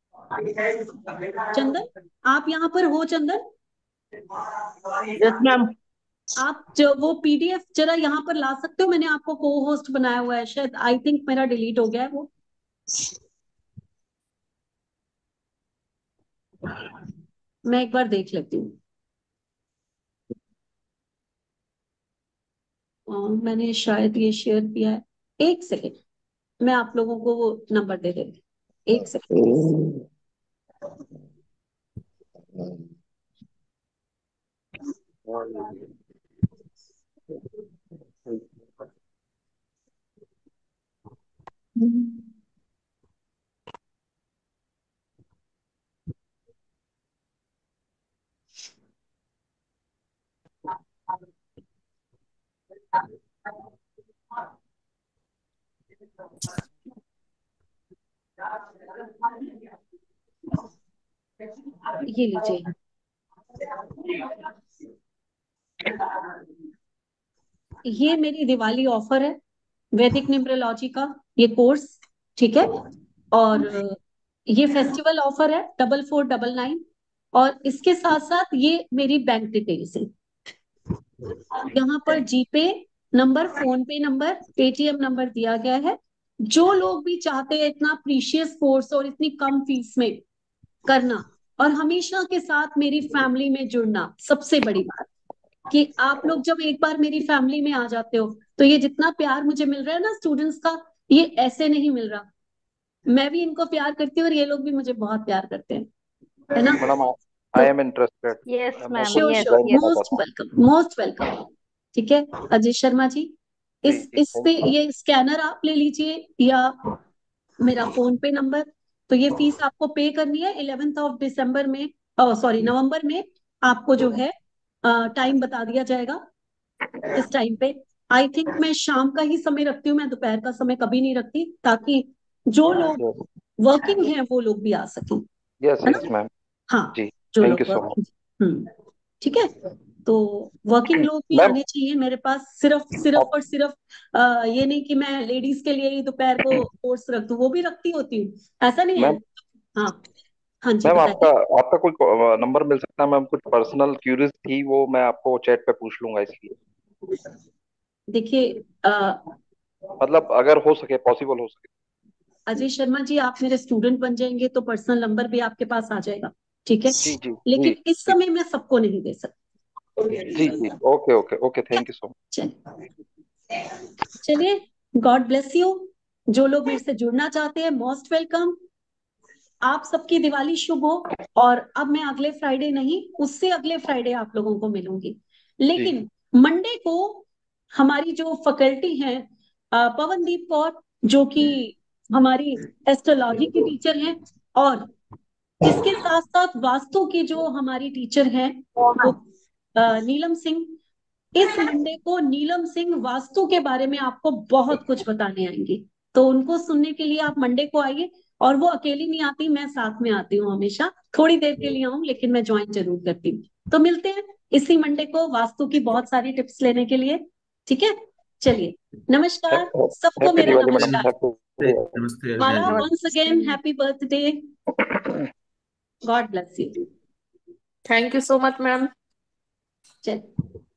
चंदन आप यहाँ पर हो? Chandan yes ma'am. आप जो वो पीडीएफ जरा यहाँ पर ला सकते हो? मैंने आपको को होस्ट बनाया हुआ है, शायद आई थिंक मेरा डिलीट हो गया है वो। मैं एक बार देख लेती हूँ। अ, मैंने शायद ये शेयर किया है। एक सेकेंड, मैं आप लोगों को वो नंबर दे देती हूँ। एक सेकेंड। ये लीजिए। ये मेरी दिवाली ऑफर है, वैदिक न्यूमरोलॉजी का ये कोर्स, ठीक है। और ये फेस्टिवल ऑफर है डबल फोर डबल नाइन। और इसके साथ साथ ये मेरी बैंक डिटेल्स है। यहाँ पर GPay number, PhonePe number, Paytm number दिया गया है। जो लोग भी चाहते हैं इतना प्रीशियस कोर्स और इतनी कम फीस में करना और हमेशा के साथ मेरी फैमिली में जुड़ना, सबसे बड़ी बात कि आप लोग जब एक बार मेरी फैमिली में आ जाते हो तो ये जितना प्यार मुझे मिल रहा है ना स्टूडेंट्स का, ये ऐसे नहीं मिल रहा। मैं भी इनको प्यार करती हूँ और ये लोग भी मुझे बहुत प्यार करते हैं, है ना? मैडम तो आई एम इंटरेस्टेड। यस मैं मैम, खुद sure yes sure, join yes. करना मोस्ट चाहता हूँ। Welcome, most welcome. ठीक है अजय शर्मा जी, जी इस जी इस पे थैंक ये स्कैनर आप ले लीजिए या मेरा फोन पे नंबर। तो ये फीस आपको पे करनी है इलेवेंथ ऑफ दिसंबर में, सॉरी नवंबर में। आपको जो है टाइम बता दिया जाएगा इस टाइम पे। आई थिंक मैं शाम का ही समय रखती हूँ, मैं दोपहर का समय कभी नहीं रखती, ताकि जो लोग यू। वर्किंग हैं वो लोग भी आ सकें, यस है ना? Yes ma'am. हाँ, जी जो थैंक लोग you so much working. Hmm ठीक है। तो वर्किंग लोग भी मैम। आने चाहिए मेरे पास। सिर्फ सिर्फ आप और सिर्फ आ, ये नहीं कि मैं लेडीज के लिए ही दोपहर को कोर्स रख दूं, वो भी रखती होती हूँ, ऐसा नहीं है। मैम हाँ हाँ जी मैम बताइए। आपका आपका कोई नंबर मिल सकता है मैम? कुछ पर्सनल क्यूरीज थी वो मैं आपको चैट पे पूछ लूंगा इसलिए। देखिए अ, मतलब अगर हो सके, पॉसिबल हो सके। अजय शर्मा जी, आप मेरे स्टूडेंट बन जाएंगे तो पर्सनल नंबर भी आपके पास आ जाएगा, ठीक है। जी जी जी लेकिन इस जी समय मैं सबको नहीं दे जी जी सकती। Okay okay okay thank you so much. चलिए चलिए, गॉड ब्लेस यू। जो लोग मेरे से जुड़ना चाहते हैं मोस्ट वेलकम। आप सबकी दिवाली शुभ हो। और अब मैं अगले फ्राइडे नहीं, उससे अगले फ्राइडे आप लोगों को मिलूंगी। जी लेकिन मंडे को हमारी जो फैकल्टी है, अ, पवनदीप कौर, जो कि हमारी एस्ट्रोलॉजी की टीचर हैं, और इसके साथ साथ वास्तु की जो हमारी टीचर हैं वो अ, नीलम सिंह। इस मंडे को नीलम सिंह वास्तु के बारे में आपको बहुत कुछ बताने आएंगी। तो उनको सुनने के लिए आप मंडे को आइए। और वो अकेली नहीं आती, मैं साथ में आती हूँ हमेशा। थोड़ी देर के लिए आऊं लेकिन मैं ज्वाइन जरूर करती हूँ। तो मिलते हैं इसी मंडे को वास्तु की बहुत सारी टिप्स लेने के लिए, ठीक है। चलिए, नमस्कार सबको, हैप्पी मेरा दिवाली मैडम। नमस्कार। हैप्पी नमस्ते Mala, ma'am. Once again happy birthday. God bless you. Thank you so much ma'am. चल।